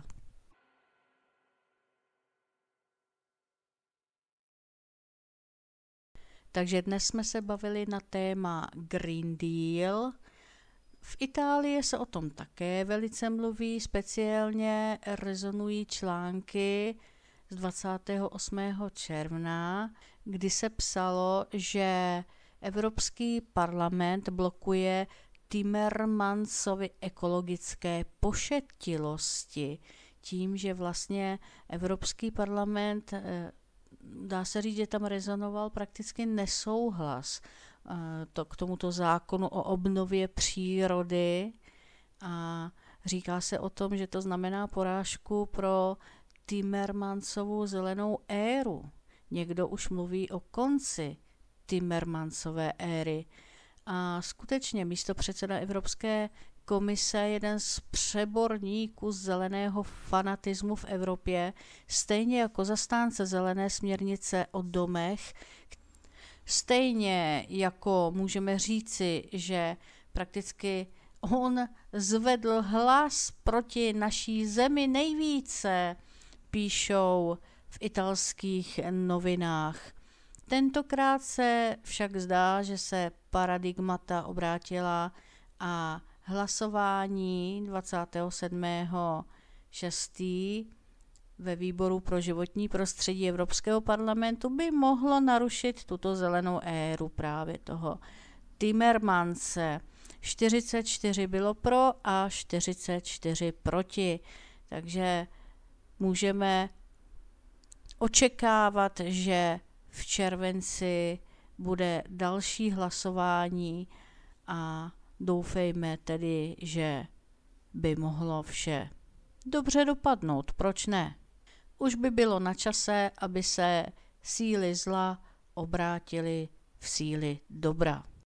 Takže dnes jsme se bavili na téma Green Deal. V Itálii se o tom také velice mluví, speciálně rezonují články z dvacátého osmého června, kdy se psalo, že Evropský parlament blokuje Timmermansovy ekologické pošetilosti tím, že vlastně Evropský parlament, dá se říct, že tam rezonoval prakticky nesouhlas to, k tomuto zákonu o obnově přírody A říká se o tom, že to znamená porážku pro Timmermansovu zelenou éru. Někdo už mluví o konci Timmermansové éry. A skutečně místopředseda Evropské komise, jeden z přeborníků zeleného fanatismu v Evropě, stejně jako zastánce zelené směrnice o domech, stejně jako můžeme říci, že prakticky on zvedl hlas proti naší zemi nejvíce, píšou v italských novinách. Tentokrát se však zdá, že se paradigmata obrátila a hlasování dvacátého sedmého šestého ve výboru pro životní prostředí Evropského parlamentu by mohlo narušit tuto zelenou éru právě toho Timmermanse. čtyřicet čtyři bylo pro a čtyřicet čtyři proti, takže můžeme očekávat, že v červenci bude další hlasování a doufejme tedy, že by mohlo vše dobře dopadnout. Proč ne? Už by bylo na čase, aby se síly zla obrátily v síly dobra.